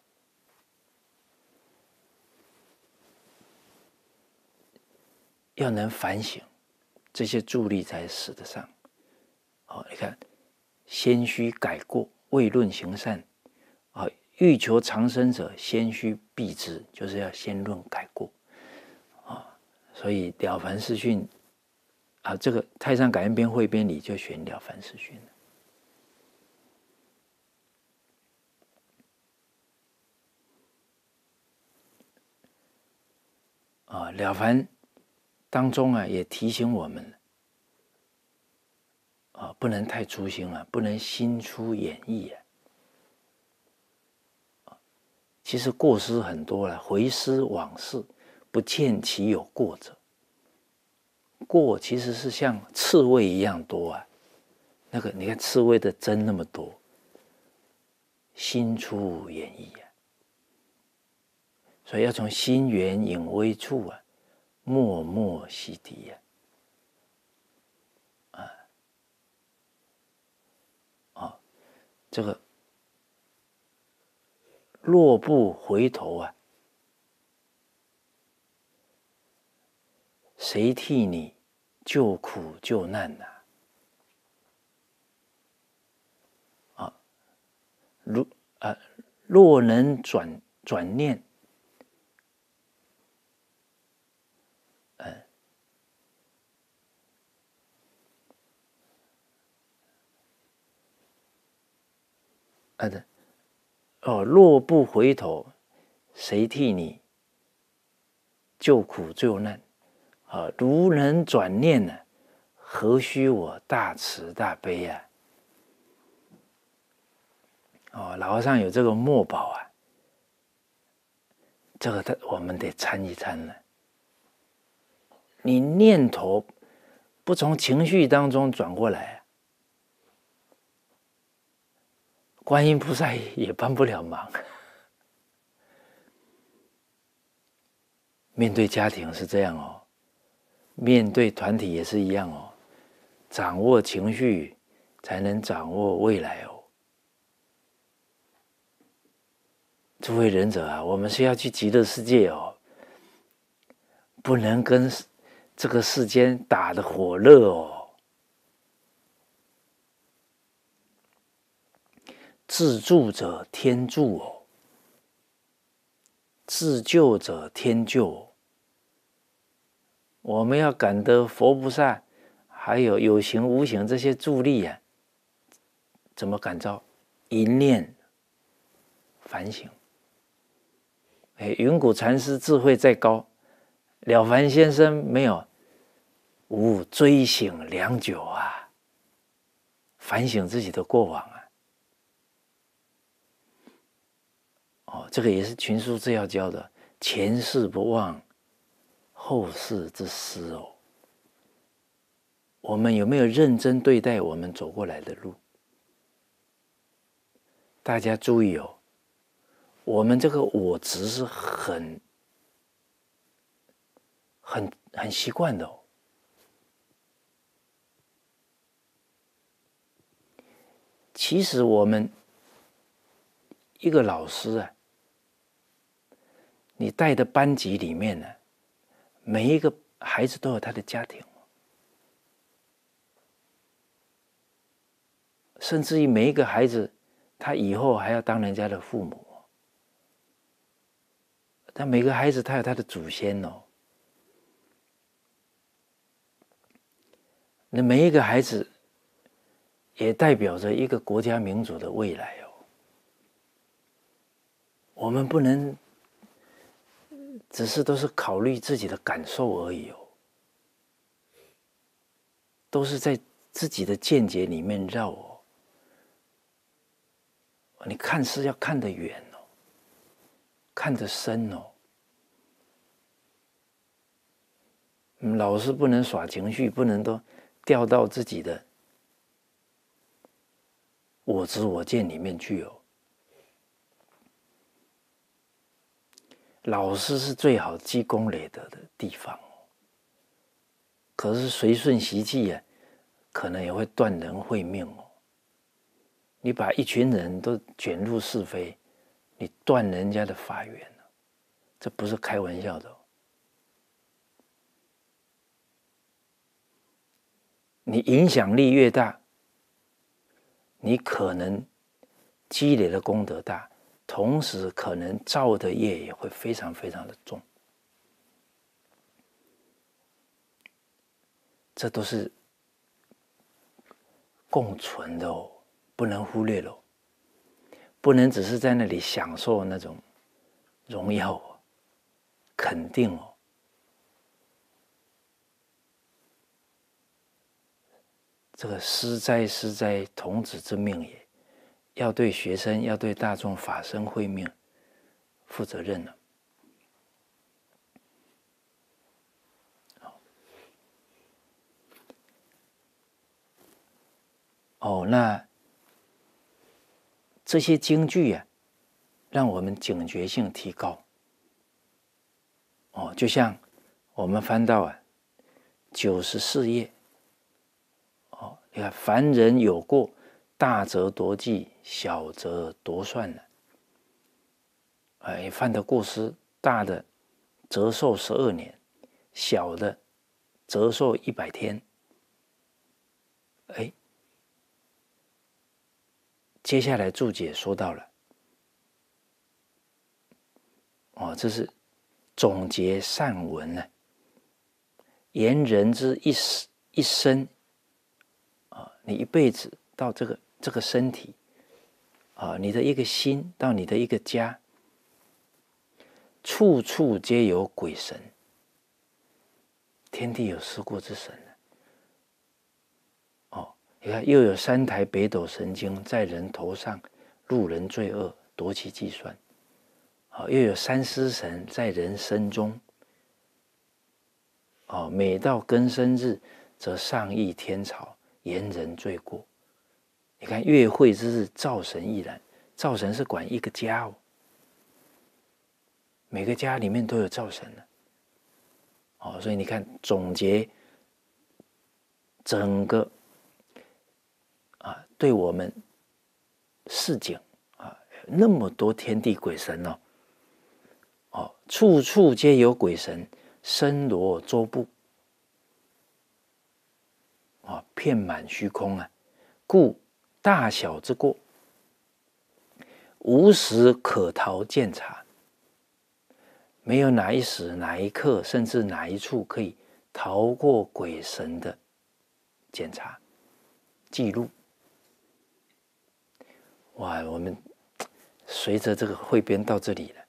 要能反省，这些助力才使得上。哦，你看，先须改过，未论行善。啊，欲求长生者，先须避之，就是要先论改过。啊，所以《了凡四训》啊，这个《太上感应篇汇编》里就选《了凡四训》了。啊，《了凡》当中啊，也提醒我们，啊，不能太粗心了，不能心出演绎啊。其实过失很多了，回思往事，不见其有过者。过其实是像刺猬一样多啊，那个你看刺猬的针那么多，心出演绎啊，所以要从心源隐微处啊，默默洗涤呀，啊，啊，这个若不回头啊，谁替你救苦救难呐？啊，如啊，若能转转念，呃，啊的，哦，若不回头，谁替你救苦救难？啊，如能转念呢，何须我大慈大悲啊？哦，老和尚有这个墨宝啊，这个他我们得参一参了。你念头不从情绪当中转过来，观音菩萨也帮不了忙。面对家庭是这样哦，面对团体也是一样哦。掌握情绪，才能掌握未来哦。诸位仁者啊，我们是要去极乐世界哦，不能跟这个世间打得火热哦。 自助者天助哦，自救者天救哦。我们要感得佛菩萨还有有形无形这些助力啊，怎么感召？一念反省。哎，云谷禅师智慧再高，了凡先生没有，吾追醒良久啊，反省自己的过往啊。哦，这个也是群书治要教的，前世不忘，后世之师哦。我们有没有认真对待我们走过来的路？大家注意哦，我们这个我执是很、很、很习惯的哦。其实我们一个老师啊，你带的班级里面呢，每一个孩子都有他的家庭，甚至于每一个孩子，他以后还要当人家的父母。但每个孩子他有他的祖先哦，那每一个孩子也代表着一个国家民族的未来哦。我们不能只是都是考虑自己的感受而已哦，都是在自己的见解里面绕哦。你看是要看得远哦，看得深哦。嗯，老师不能耍情绪，不能都掉到自己的我执我见里面去哦。老师是最好积功累德的地方哦，可是随顺习气啊，可能也会断人慧命哦。你把一群人都卷入是非，你断人家的法缘了，这不是开玩笑的哦。你影响力越大，你可能积累的功德大，同时可能造的业也会非常非常的重，这都是共存的哦，不能忽略了，不能只是在那里享受那种荣耀哦，肯定哦。这个师哉师哉，童子之命也，要对学生，要对大众法身慧命负责任了。哦，那这些经句啊，让我们警觉性提高。哦，就像我们翻到啊九十四页，哦，你看凡人有过，大则夺计，小则夺算了。哎，犯的过失大的，折寿十二年；小的，折寿一百天。哎，接下来注解说到了，哦，这是总结善文呢，言人之一一生啊，你一辈子到这个这个身体啊，你的一个心到你的一个家，处处皆有鬼神，天地有思过之神哦，你看又有三台北斗神经在人头上，路人罪恶，夺其计算。哦，又有三尸神在人身中。哦，每到庚申日，则上议天朝，言人罪过。你看月会之日，灶神亦然。灶神是管一个家哦，每个家里面都有灶神的。哦，所以你看总结整个啊，对我们市井啊，那么多天地鬼神哦。哦，处处皆有鬼神，身罗周部，啊，遍满虚空啊，故大小之过， 无时可逃鉴察，没有哪一时哪一刻，甚至哪一处可以逃过鬼神的检查记录。哇，我们随着这个汇编到这里了，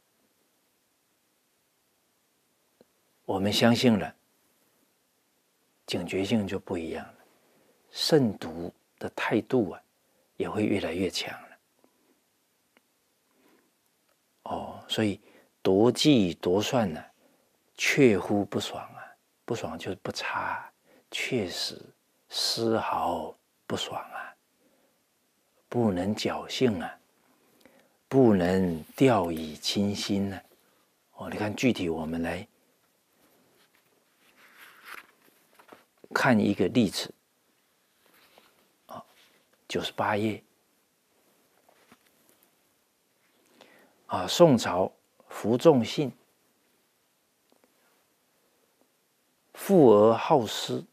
我们相信了，警觉性就不一样了，慎独的态度啊，也会越来越强了。哦，所以夺计夺算呢、啊，确乎不爽啊，不爽就是不差、啊，确实丝毫不爽啊，不能侥幸啊，不能掉以轻心呢、啊。哦，你看具体我们来看一个例子啊，九十八页啊，宋朝符仲信富而好施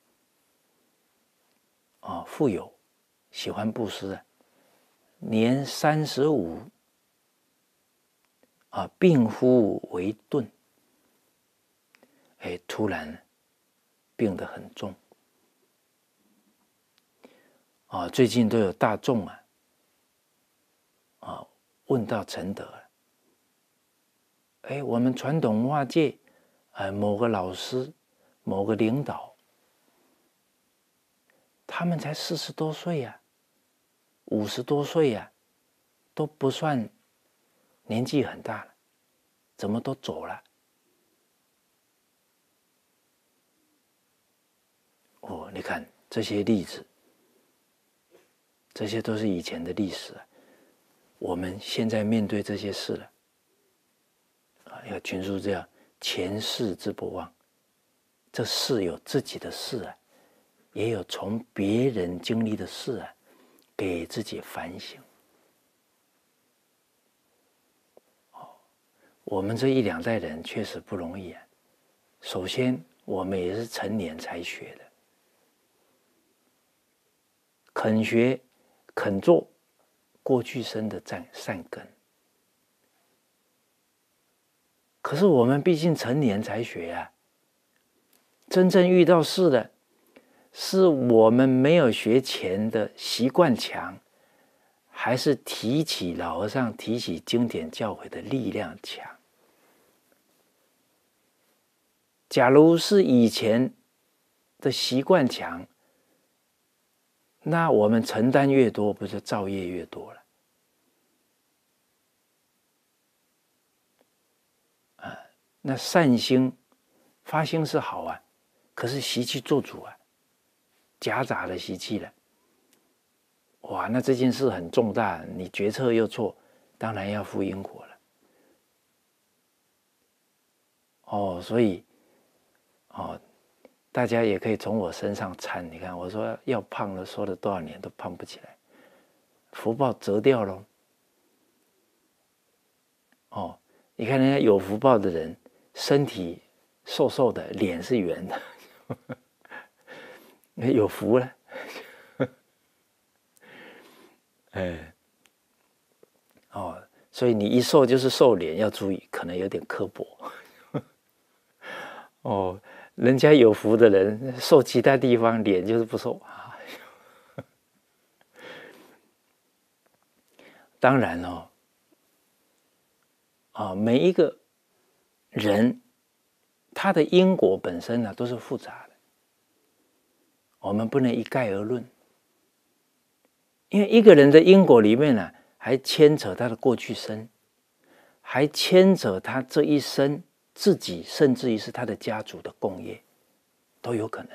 啊，富有，喜欢布施啊，年三十五啊，病忽为顿，哎，突然病得很重啊！最近都有大众啊啊问到陈德，哎，我们传统文化界呃某个老师、某个领导，他们才四十多岁呀、啊，五十多岁呀、啊，都不算年纪很大了，怎么都走了？哦，你看这些例子，这些都是以前的历史啊。我们现在面对这些事了，啊，要群书这样前世之不忘，这事有自己的事啊，也有从别人经历的事啊，给自己反省。哦，我们这一两代人确实不容易啊。首先，我们也是成年才学的。肯学肯做过去生的善善根，可是我们毕竟成年才学啊，真正遇到事的是我们没有学前的习惯强，还是提起老和尚提起经典教诲的力量强？假如是以前的习惯强，那我们承担越多，不是造业越多了？啊，那善心发心是好啊，可是习气做主啊，夹杂了习气了。哇，那这件事很重大，你决策又错，当然要负因果了。哦，所以，哦，大家也可以从我身上参。你看，我说要胖了，说了多少年都胖不起来，福报折掉了。哦，你看人家有福报的人，身体瘦瘦的，脸是圆的，有福了。哎，哦，所以你一瘦就是瘦脸，要注意，可能有点刻薄。哦，人家有福的人，瘦其他地方，脸就是不瘦啊。当然哦，啊，每一个人他的因果本身呢，都是复杂的，我们不能一概而论。因为一个人的因果里面呢，还牵扯他的过去生，还牵扯他这一生自己，甚至于是他的家族的共业，都有可能。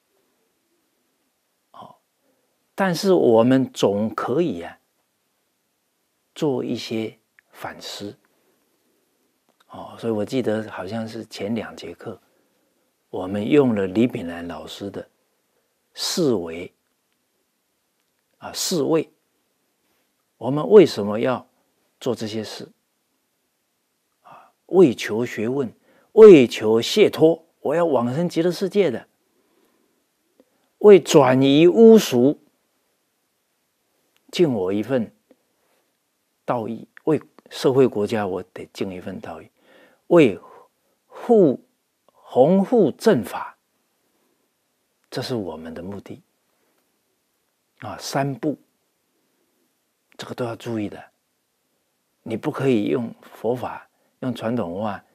哦，但是我们总可以啊，做一些反思。哦，所以我记得好像是前两节课，我们用了李炳南老师的四维啊，四为，我们为什么要做这些事？啊，为求学问，为求解脱，我要往生极乐世界的，为转移污俗，尽我一份道义，为社会国家我得尽一份道义，为护弘护正法，这是我们的目的啊。三不，这个都要注意的。你不可以用佛法、用传统文化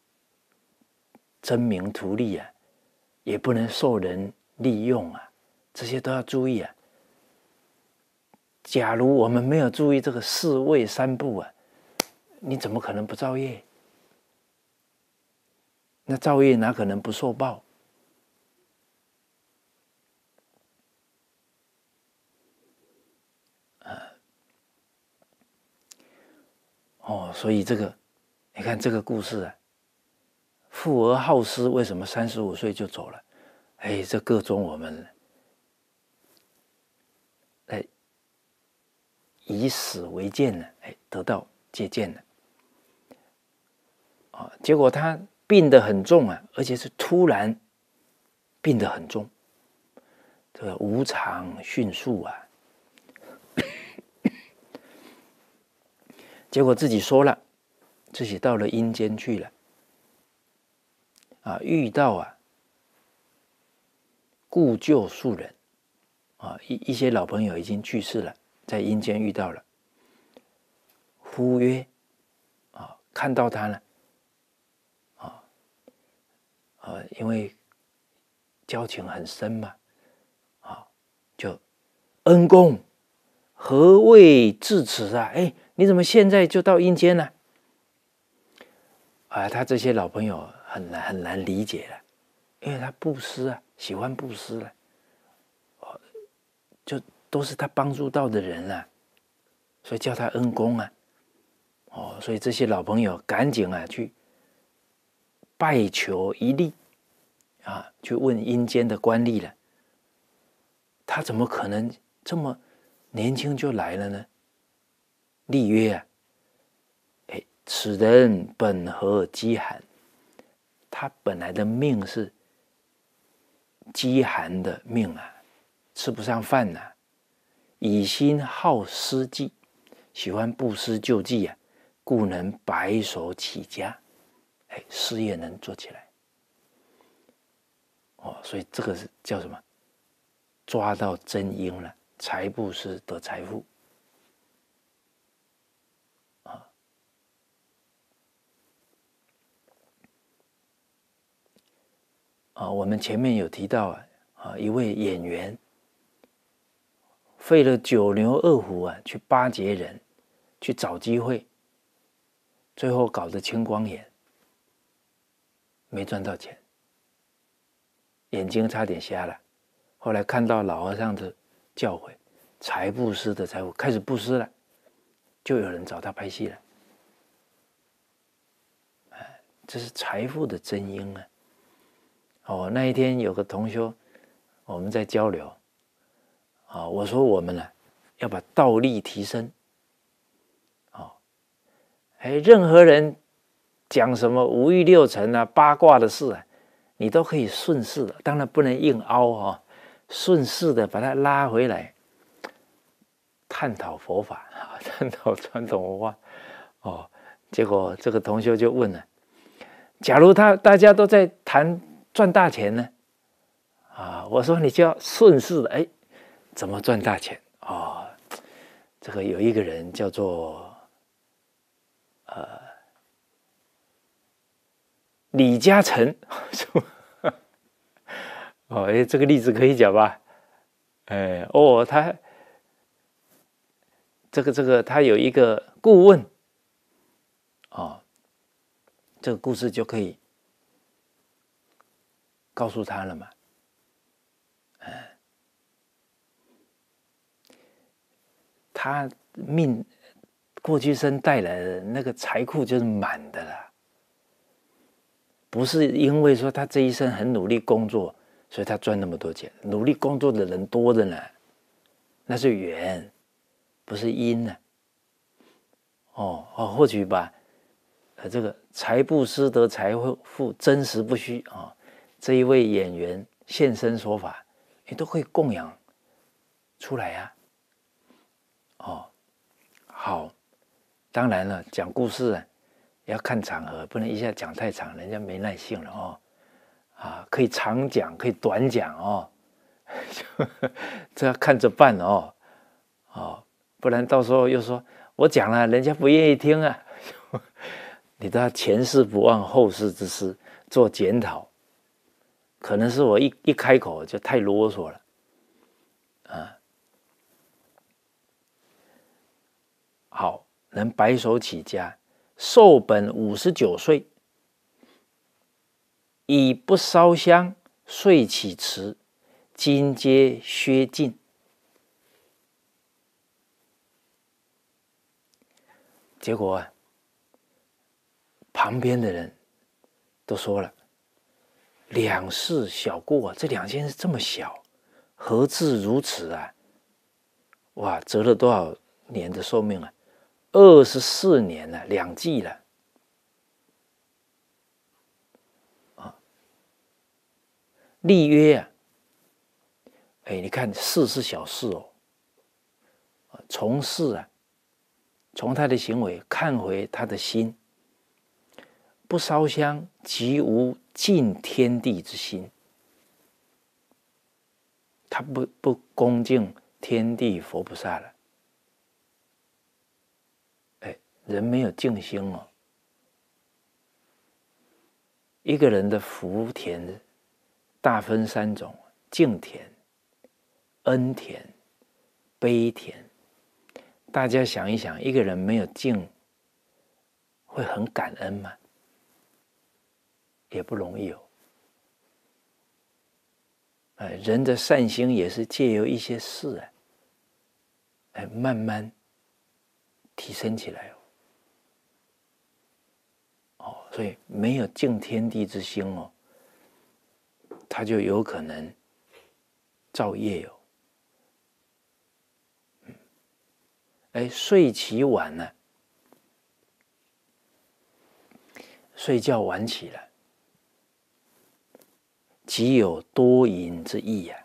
争名图利啊，也不能受人利用啊，这些都要注意啊。假如我们没有注意这个四位三不啊，你怎么可能不造业？那造业哪可能不受报？啊，哦，所以这个，你看这个故事啊，富而好施，为什么三十五岁就走了？哎，这各种我们，哎，以史为鉴呢，哎，得到借鉴了。啊，结果他病得很重啊，而且是突然病得很重，这个无常迅速啊。结果自己说了，自己到了阴间去了，啊，遇到啊故旧数人，啊一一些老朋友已经去世了，在阴间遇到了，呼曰，啊，看到他呢，啊，呃，因为交情很深嘛，啊，就恩公，何谓至此啊？哎，你怎么现在就到阴间呢？啊，他这些老朋友很难很难理解了，因为他布施啊，喜欢布施了，哦，就都是他帮助到的人啊，所以叫他恩公啊，哦，所以这些老朋友赶紧啊去拜求一例啊，去问阴间的官吏了，他怎么可能这么年轻就来了呢？立曰啊，哎，此人本何饥寒？他本来的命是饥寒的命啊，吃不上饭呐、啊，以心好施济，喜欢布施救济啊，故能白手起家，哎，事业能做起来。哦，所以这个是叫什么？抓到真因了，财布施得财富。啊，啊，我们前面有提到啊，啊，一位演员费了九牛二虎啊，去巴结人，去找机会，最后搞得青光眼，没赚到钱，眼睛差点瞎了。后来看到老和尚的教诲，财布施的财富，开始布施了，就有人找他拍戏了。哎，这是财富的真因啊！哦，那一天有个同修，我们在交流，啊、哦，我说我们呢、啊、要把道力提升，哦，哎，任何人讲什么五欲六尘啊、八卦的事啊，你都可以顺势的，当然不能硬凹啊、哦，顺势的把它拉回来，探讨佛法啊，探讨传统文化，哦，结果这个同修就问了：假如他大家都在谈赚大钱呢？啊，我说你就要顺势的，哎，怎么赚大钱？哦，这个有一个人叫做呃李嘉诚，哦，哎，这个例子可以讲吧？哎，哦，他这个这个他有一个顾问，哦，这个故事就可以告诉他了嘛。哎，他命过去生带来的那个财库就是满的了，不是因为说他这一生很努力工作，所以他赚那么多钱。努力工作的人多的呢，那是缘，不是因呢、啊。哦哦，或许吧，呃，这个财布施得财富，真实不虚啊、哦。这一位演员现身说法，你都可以供养出来呀、啊。哦，好， 当然了，讲故事啊，要看场合，不能一下讲太长，人家没耐性了哦。啊，可以长讲，可以短讲哦，这要看着办哦。哦，不然到时候又说我讲了，人家不愿意听啊。你都要前事不忘后事之师，做检讨。可能是我一一开口就太啰嗦了，啊。好，能白手起家，寿本五十九岁，以不烧香，遂起辞，今皆削尽。结果啊，旁边的人都说了：“两世小过，这两件事这么小，何至如此啊？”哇，折了多少年的寿命啊？二十四年了，两季了。啊，立约啊，哎，你看事是小事哦。从事啊，从他的行为看回他的心。不烧香，即无敬天地之心。他不不恭敬天地佛菩萨了。哎，人没有敬心哦。一个人的福田大分三种：敬田、恩田、悲田。大家想一想，一个人没有敬，会很感恩吗？也不容易哦。哎，人的善心也是借由一些事啊，哎，慢慢提升起来哦。哦，所以没有敬天地之心哦，他就有可能造业哦。嗯，哎，睡起晚了，睡觉晚起了，即有多淫之意呀、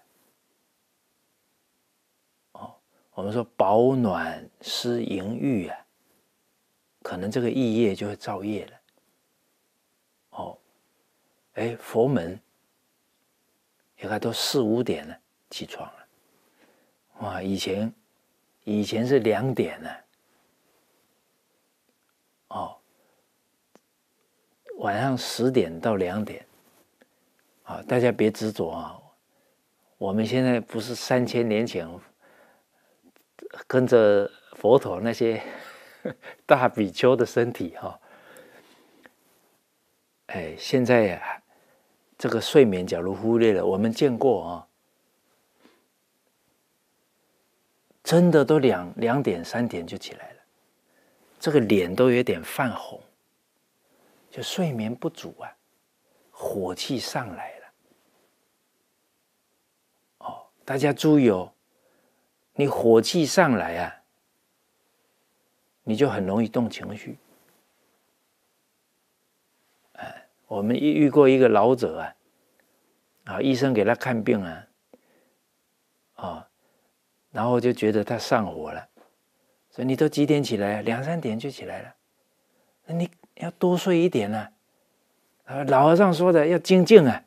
啊。哦，我们说保暖思淫欲啊，可能这个意业就会造业了。哦，哎，佛门应该都四五点了起床了。哇，以前以前是两点呢。哦，晚上十点到两点。啊，大家别执着啊！我们现在不是三千年前跟着佛陀那些大比丘的身体哈。哎，现在呀，这个睡眠假如忽略了，我们见过啊，真的都两两点三点就起来了，这个脸都有点泛红，就睡眠不足啊，火气上来了。哦，大家注意哦，你火气上来啊，你就很容易动情绪。哎，我们遇过一个老者啊，啊，医生给他看病啊，啊，然后就觉得他上火了，所以你都几点起来啊？两三点就起来了，那你要多睡一点啊。啊，老和尚说的要精进啊，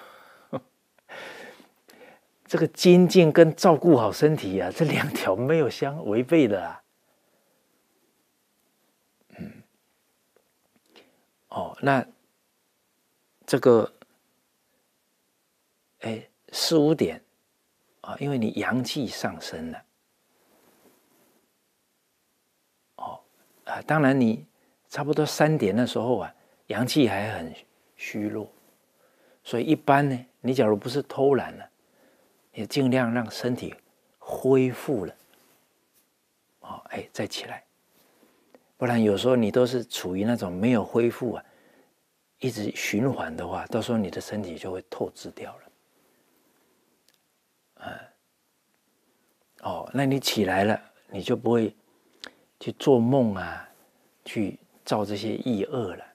这个精进跟照顾好身体啊，这两条没有相违背的啊。嗯，哦，那这个，哎，四五点啊，因为你阳气上升了。哦，啊，当然你差不多三点的时候啊，阳气还很虚弱，所以一般呢，你假如不是偷懒了，也尽量让身体恢复了，哦，哎，再起来，不然有时候你都是处于那种没有恢复啊，一直循环的话，到时候你的身体就会透支掉了。嗯，哦，那你起来了，你就不会去做梦啊，去造这些异恶了。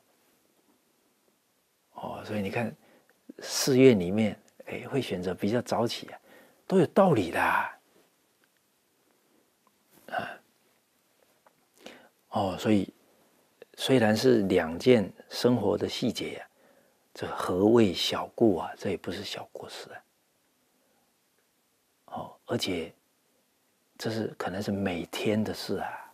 哦，所以你看，寺院里面，哎，会选择比较早起啊，都有道理的啊。啊， 哦，所以虽然是两件生活的细节呀、啊，这何谓小故啊？这也不是小过失啊。哦，而且这是可能是每天的事啊。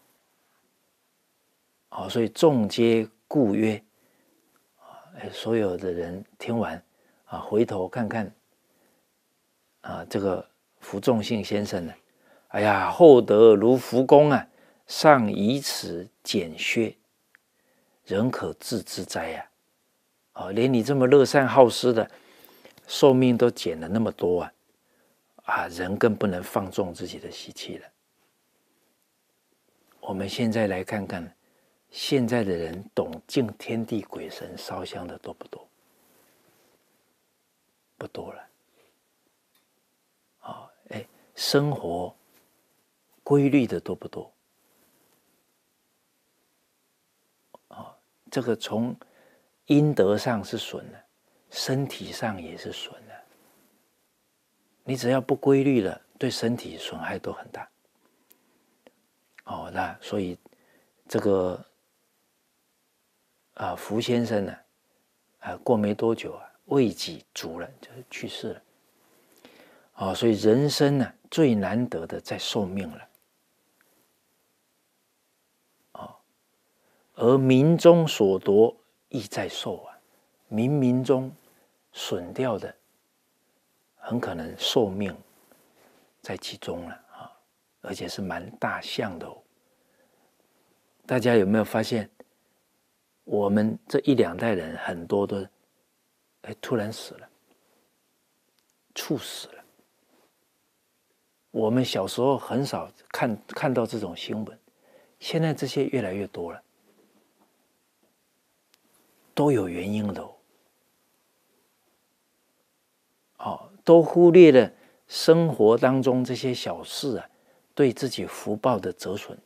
哦，所以众皆故曰，哎，所有的人听完啊，回头看看啊，这个符仲信先生呢，哎呀，厚德如浮宫啊，尚以此减削，人可治之哉呀！啊，连你这么乐善好施的，寿命都减了那么多啊！啊，人更不能放纵自己的习气了。我们现在来看看，现在的人懂敬天地鬼神烧香的多不多？不多了。啊，哎，生活规律的多不多？啊，这个从阴德上是损了，身体上也是损了。你只要不规律了，对身体损害都很大。哦，那所以这个啊，福先生呢，啊，过没多久啊，胃己卒了，就是去世了。哦，所以人生呢，最难得的在寿命了。哦，而民中所夺亦在寿啊，冥冥中损掉的，很可能寿命在其中了啊，而且是蛮大项的哦。大家有没有发现，我们这一两代人很多都，哎，突然死了，猝死了。我们小时候很少看看到这种新闻，现在这些越来越多了，都有原因的哦。哦，都忽略了生活当中这些小事啊，对自己福报的折损。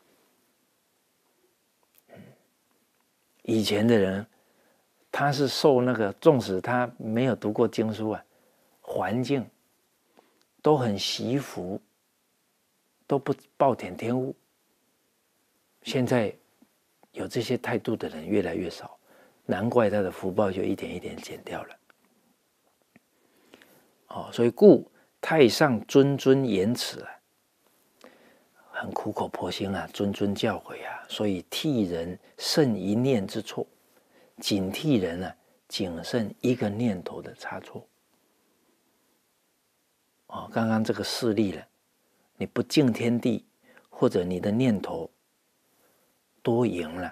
以前的人，他是受那个，纵使他没有读过经书啊，环境都很惜福，都不暴殄天物。现在有这些态度的人越来越少，难怪他的福报就一点一点减掉了。哦，所以故太上谆谆言此啊，很苦口婆心啊，谆谆教诲啊，所以替人慎一念之错，警惕人啊，谨慎一个念头的差错。哦，刚刚这个事例了，你不敬天地，或者你的念头多赢了，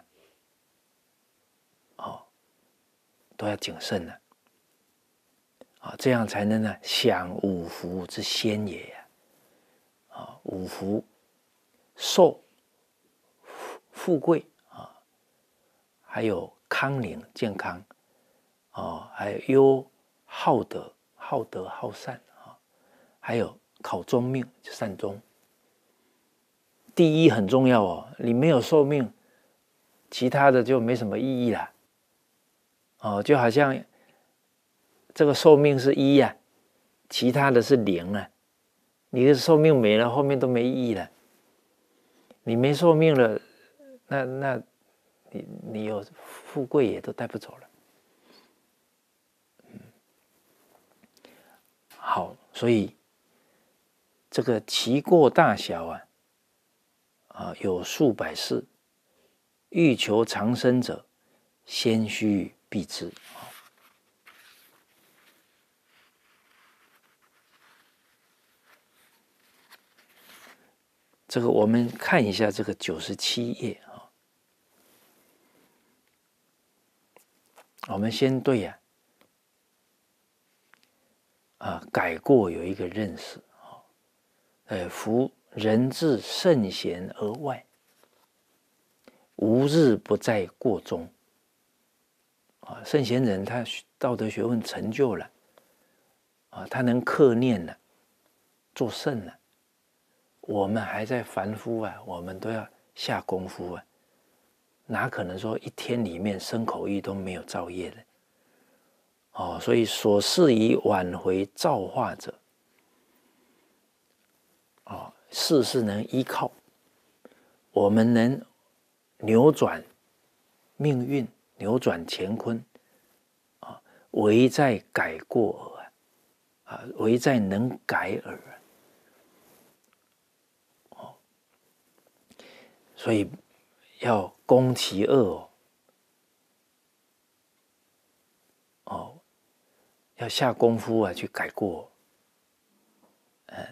哦，都要谨慎了。啊，这样才能呢享五福之先也呀！啊，五福，寿、富贵啊，还有康宁健康，啊，还有优好德、好德好善啊，还有考中命善终。第一很重要哦，你没有寿命，其他的就没什么意义了。哦，就好像这个寿命是一呀、啊，其他的是零啊。你的寿命没了，后面都没意义了。你没寿命了，那那你你有富贵也都带不走了。嗯，好，所以这个其过大小啊，啊有数百世，欲求长生者，先须必之。这个我们看一下这个九十七页啊，我们先对呀啊，啊改过有一个认识啊，呃，夫人之圣贤而外，无日不在过中。啊，圣贤人他道德学问成就了啊，他能克念了，做圣了。我们还在凡夫啊，我们都要下功夫啊，哪可能说一天里面身口意都没有造业的？哦，所以所适以挽回造化者，哦，事是能依靠，我们能扭转命运，扭转乾坤啊，唯在改过耳啊，唯在能改耳哦，所以要攻其恶哦，哦，要下功夫啊去改过，嗯，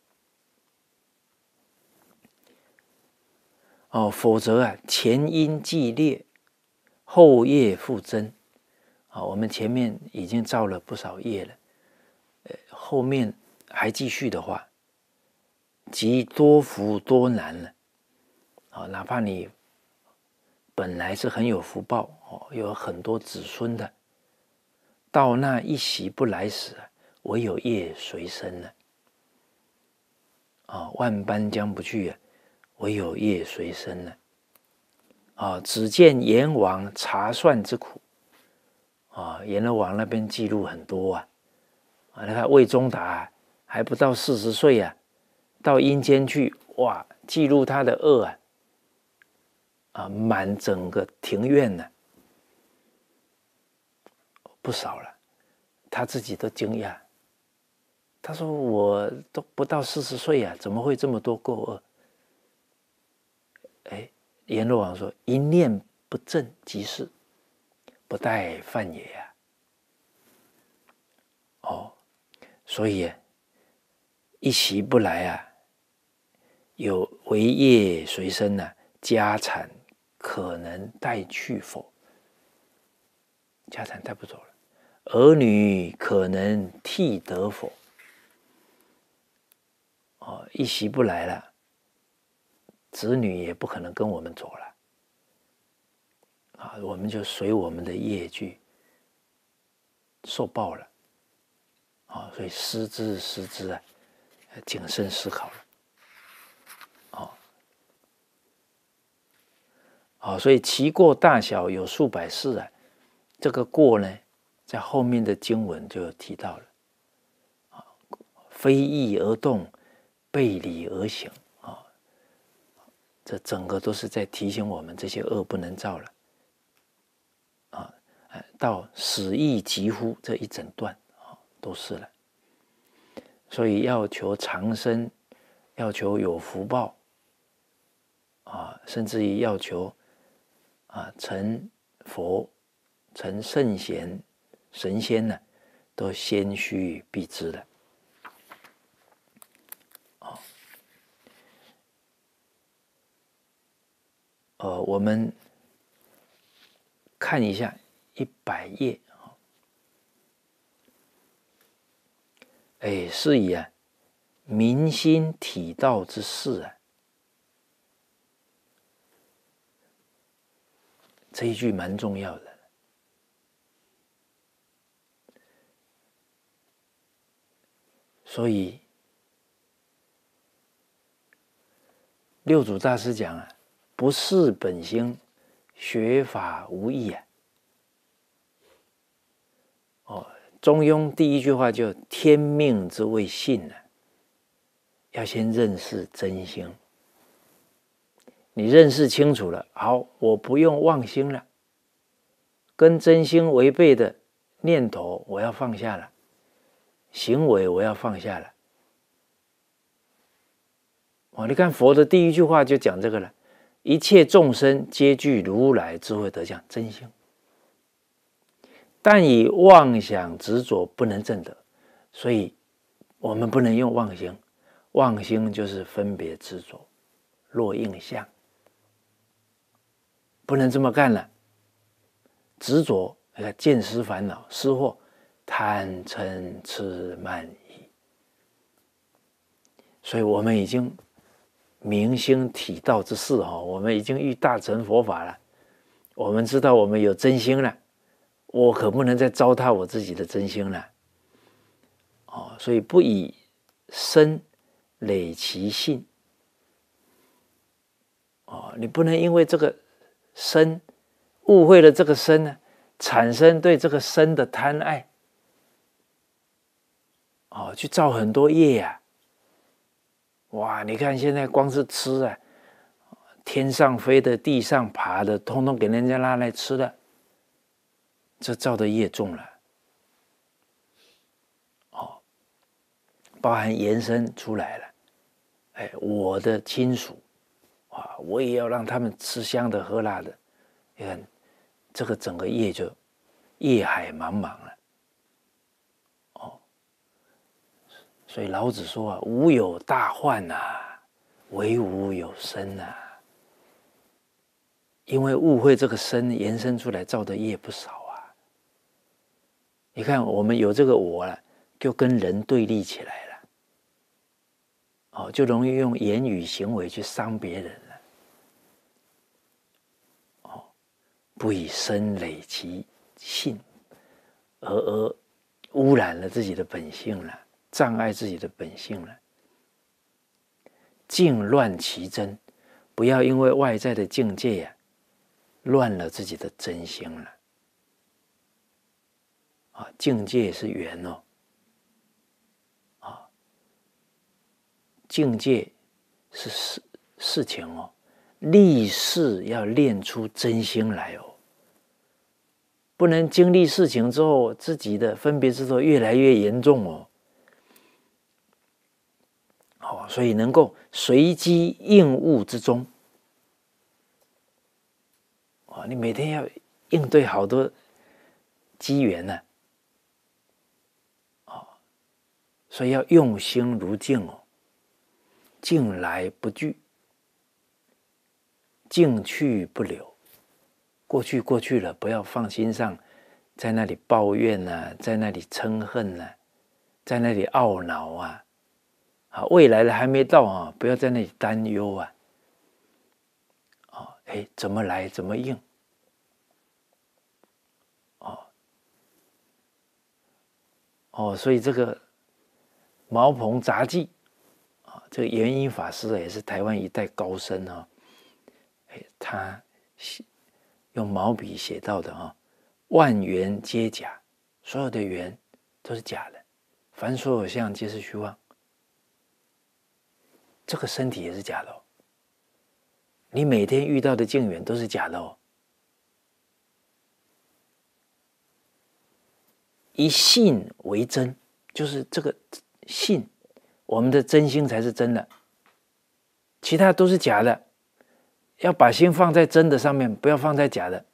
哦，否则啊前因既裂，后业复增。啊，我们前面已经造了不少业了，呃，后面还继续的话，即多福多难了。啊，哪怕你本来是很有福报哦，有很多子孙的，到那一息不来时啊，唯有业随身了。啊，万般将不去啊，唯有业随身了。啊，只见阎王查算之苦。啊，阎罗王那边记录很多啊。啊，你看魏忠达还不到四十岁啊，到阴间去，哇，记录他的恶啊，啊，满整个庭院呢、啊，不少了，他自己都惊讶。他说：“我都不到四十岁呀，怎么会这么多过恶？”哎，阎罗王说：“一念不正即是，不待犯也呀、啊。”哦，所以一息不来啊，有为业随身呐、啊，家产可能带去否？家产带不走了，儿女可能替得否？哦，一息不来了，子女也不可能跟我们走了啊，我们就随我们的业去受报了啊，所以失之失之啊，谨慎思考了。哦，好，所以其过大小有数百世啊，这个过呢，在后面的经文就有提到了啊，非义而动，背理而行啊，这整个都是在提醒我们这些恶不能造了啊，到死亦极乎这一整段啊，都是了。所以要求长生，要求有福报啊，甚至于要求啊成佛、成圣贤、神仙呢，都先须必知的。啊，呃，我们看一下一百页啊，哎，是以啊，民心体道之事啊，这一句蛮重要的。所以六祖大师讲啊，不是本心，学法无益啊。哦，中庸第一句话就天命之谓性啊，要先认识真心。你认识清楚了，好，我不用妄心了，跟真心违背的念头我要放下了，行为我要放下了。哦，你看佛的第一句话就讲这个了，一切众生皆具如来智慧德相真心，但以妄想执着不能证得，所以我们不能用妄心，妄心就是分别执着、落印象，不能这么干了。执着，那个见思烦恼、失惑、贪嗔痴慢疑，所以我们已经明心体道之事哈，我们已经遇大乘佛法了，我们知道我们有真心了，我可不能再糟蹋我自己的真心了。哦，所以不以身累其性。哦，你不能因为这个身误会了这个身呢，产生对这个身的贪爱，哦，去造很多业呀、啊。哇，你看现在光是吃啊， 天上飞的、地上爬的，通通给人家拿来吃了，这造的业重了。哦，包含延伸出来了，哎，我的亲属啊，我也要让他们吃香的喝辣的，你看这个整个业就业海茫茫了。哦，所以老子说啊，无有大患呐、啊，唯吾有身呐、啊。因为误会这个身延伸出来造的业不少啊。你看我们有这个我了，就跟人对立起来了，哦，就容易用言语行为去伤别人了，哦，不以身累其性，而而污染了自己的本性了，障碍自己的本性了，境乱其真，不要因为外在的境界呀、啊。乱了自己的真心了啊！境界是缘哦，啊，境界是事事情哦，立事要练出真心来哦，不能经历事情之后，自己的分别执着越来越严重哦。哦，所以能够随机应物之中。哦，你每天要应对好多机缘呢、啊，哦，所以要用心如镜哦，镜来不惧，镜去不留。过去过去了，不要放心上，在那里抱怨啊，在那里嗔恨啊，在那里懊恼啊，啊，未来的还没到啊，不要在那里担忧啊，哦，哎，怎么来怎么应。哦，所以这个茅棚杂记啊，这个圆音法师也是台湾一代高僧啊，哎，他用毛笔写到的啊，万缘皆假，所有的缘都是假的，凡所有相皆是虚妄。这个身体也是假的哦，你每天遇到的境缘都是假的哦。以信为真，就是这个信，我们的真心才是真的，其他都是假的。要把心放在真的上面，不要放在假的。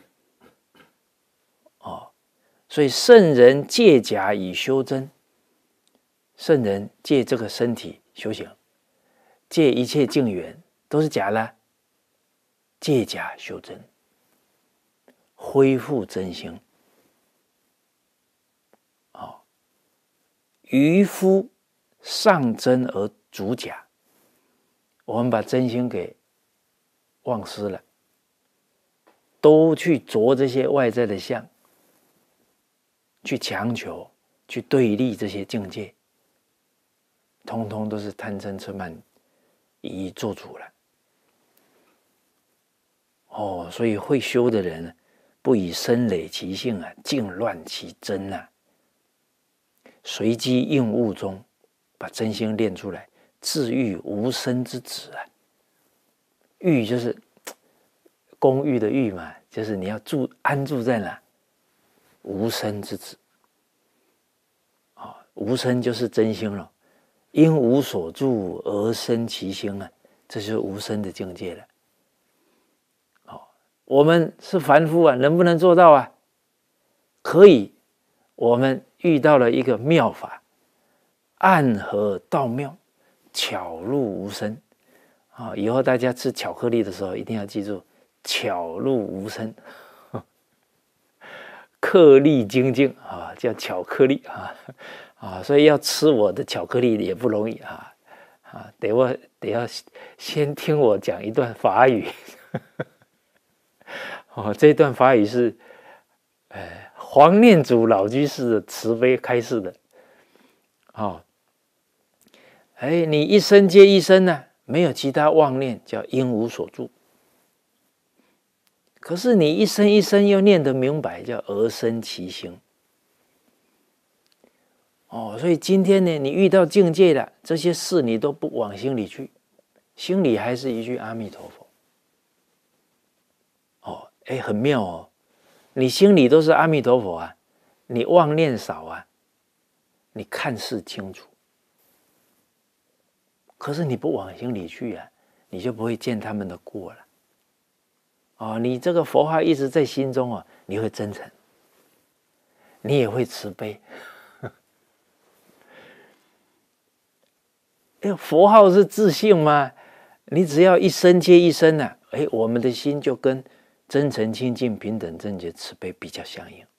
哦，所以圣人借假以修真，圣人借这个身体修行，借一切境缘都是假的，借假修真，恢复真心。渔夫上真而逐假，我们把真心给忘失了，都去着这些外在的相，去强求，去对立这些境界，通通都是贪嗔痴慢疑做主了。哦，所以会修的人，不以身累其性啊，境乱其真啊。随机应物中，把真心练出来，自寓无身之子啊。寓就是公寓的寓嘛，就是你要住安住在哪？无身之子。啊、哦，无身就是真心了，因无所住而生其心啊，这就是无身的境界了。哦，我们是凡夫啊，能不能做到啊？可以，我们遇到了一个妙法，暗合道妙，巧入无声啊！以后大家吃巧克力的时候，一定要记住巧入无声，克力精进啊，叫巧克力啊啊！所以要吃我的巧克力也不容易啊啊！得我得要先听我讲一段法语哦，这段法语是呃。黄念祖老居士的慈悲开示的，哦，哎，你一生接一生呢、啊，没有其他妄念，叫因无所住。可是你一生一生又念得明白，叫而生其心。哦，所以今天呢，你遇到境界了，这些事你都不往心里去，心里还是一句阿弥陀佛。 哎，很妙哦，你心里都是阿弥陀佛啊，你妄念少啊，你看事清楚。可是你不往心里去啊，你就不会见他们的过了。哦，你这个佛号一直在心中啊，你会真诚，你也会慈悲。哎，佛号是自性吗？你只要一声接一声啊，哎，我们的心就跟真诚、清净、平等、正觉、慈悲比较相应。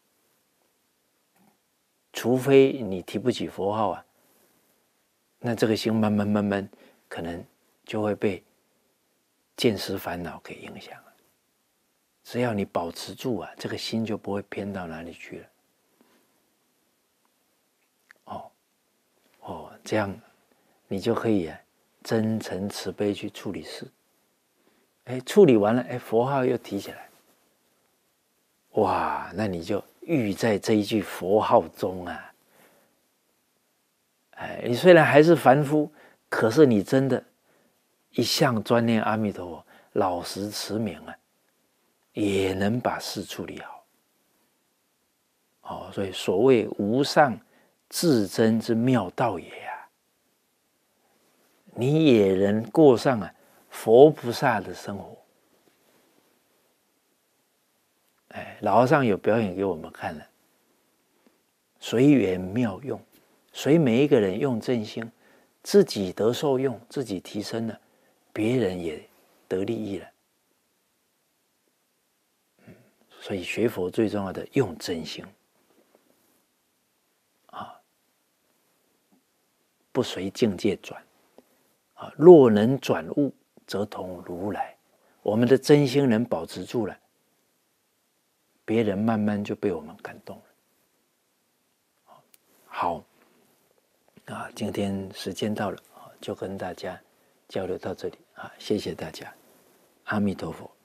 除非你提不起佛号啊，那这个心慢慢慢慢，可能就会被见识烦恼给影响了。只要你保持住啊，这个心就不会偏到哪里去了。哦，哦，这样你就可以啊，真诚慈悲去处理事。哎，处理完了，哎，佛号又提起来，哇，那你就寓在这一句佛号中啊。哎，你虽然还是凡夫，可是你真的，一向专念阿弥陀佛，老实持名啊，也能把事处理好。哦，所以所谓无上至真之妙道也啊，你也能过上啊佛菩萨的生活。哎，老和尚有表演给我们看了，随缘妙用，随每一个人用正心，自己得受用，自己提升了，别人也得利益了。嗯，所以学佛最重要的用真心啊，不随境界转啊。若能转悟，则同如来。我们的真心能保持住了，别人慢慢就被我们感动了。好，啊，今天时间到了，就跟大家交流到这里啊，谢谢大家，阿弥陀佛。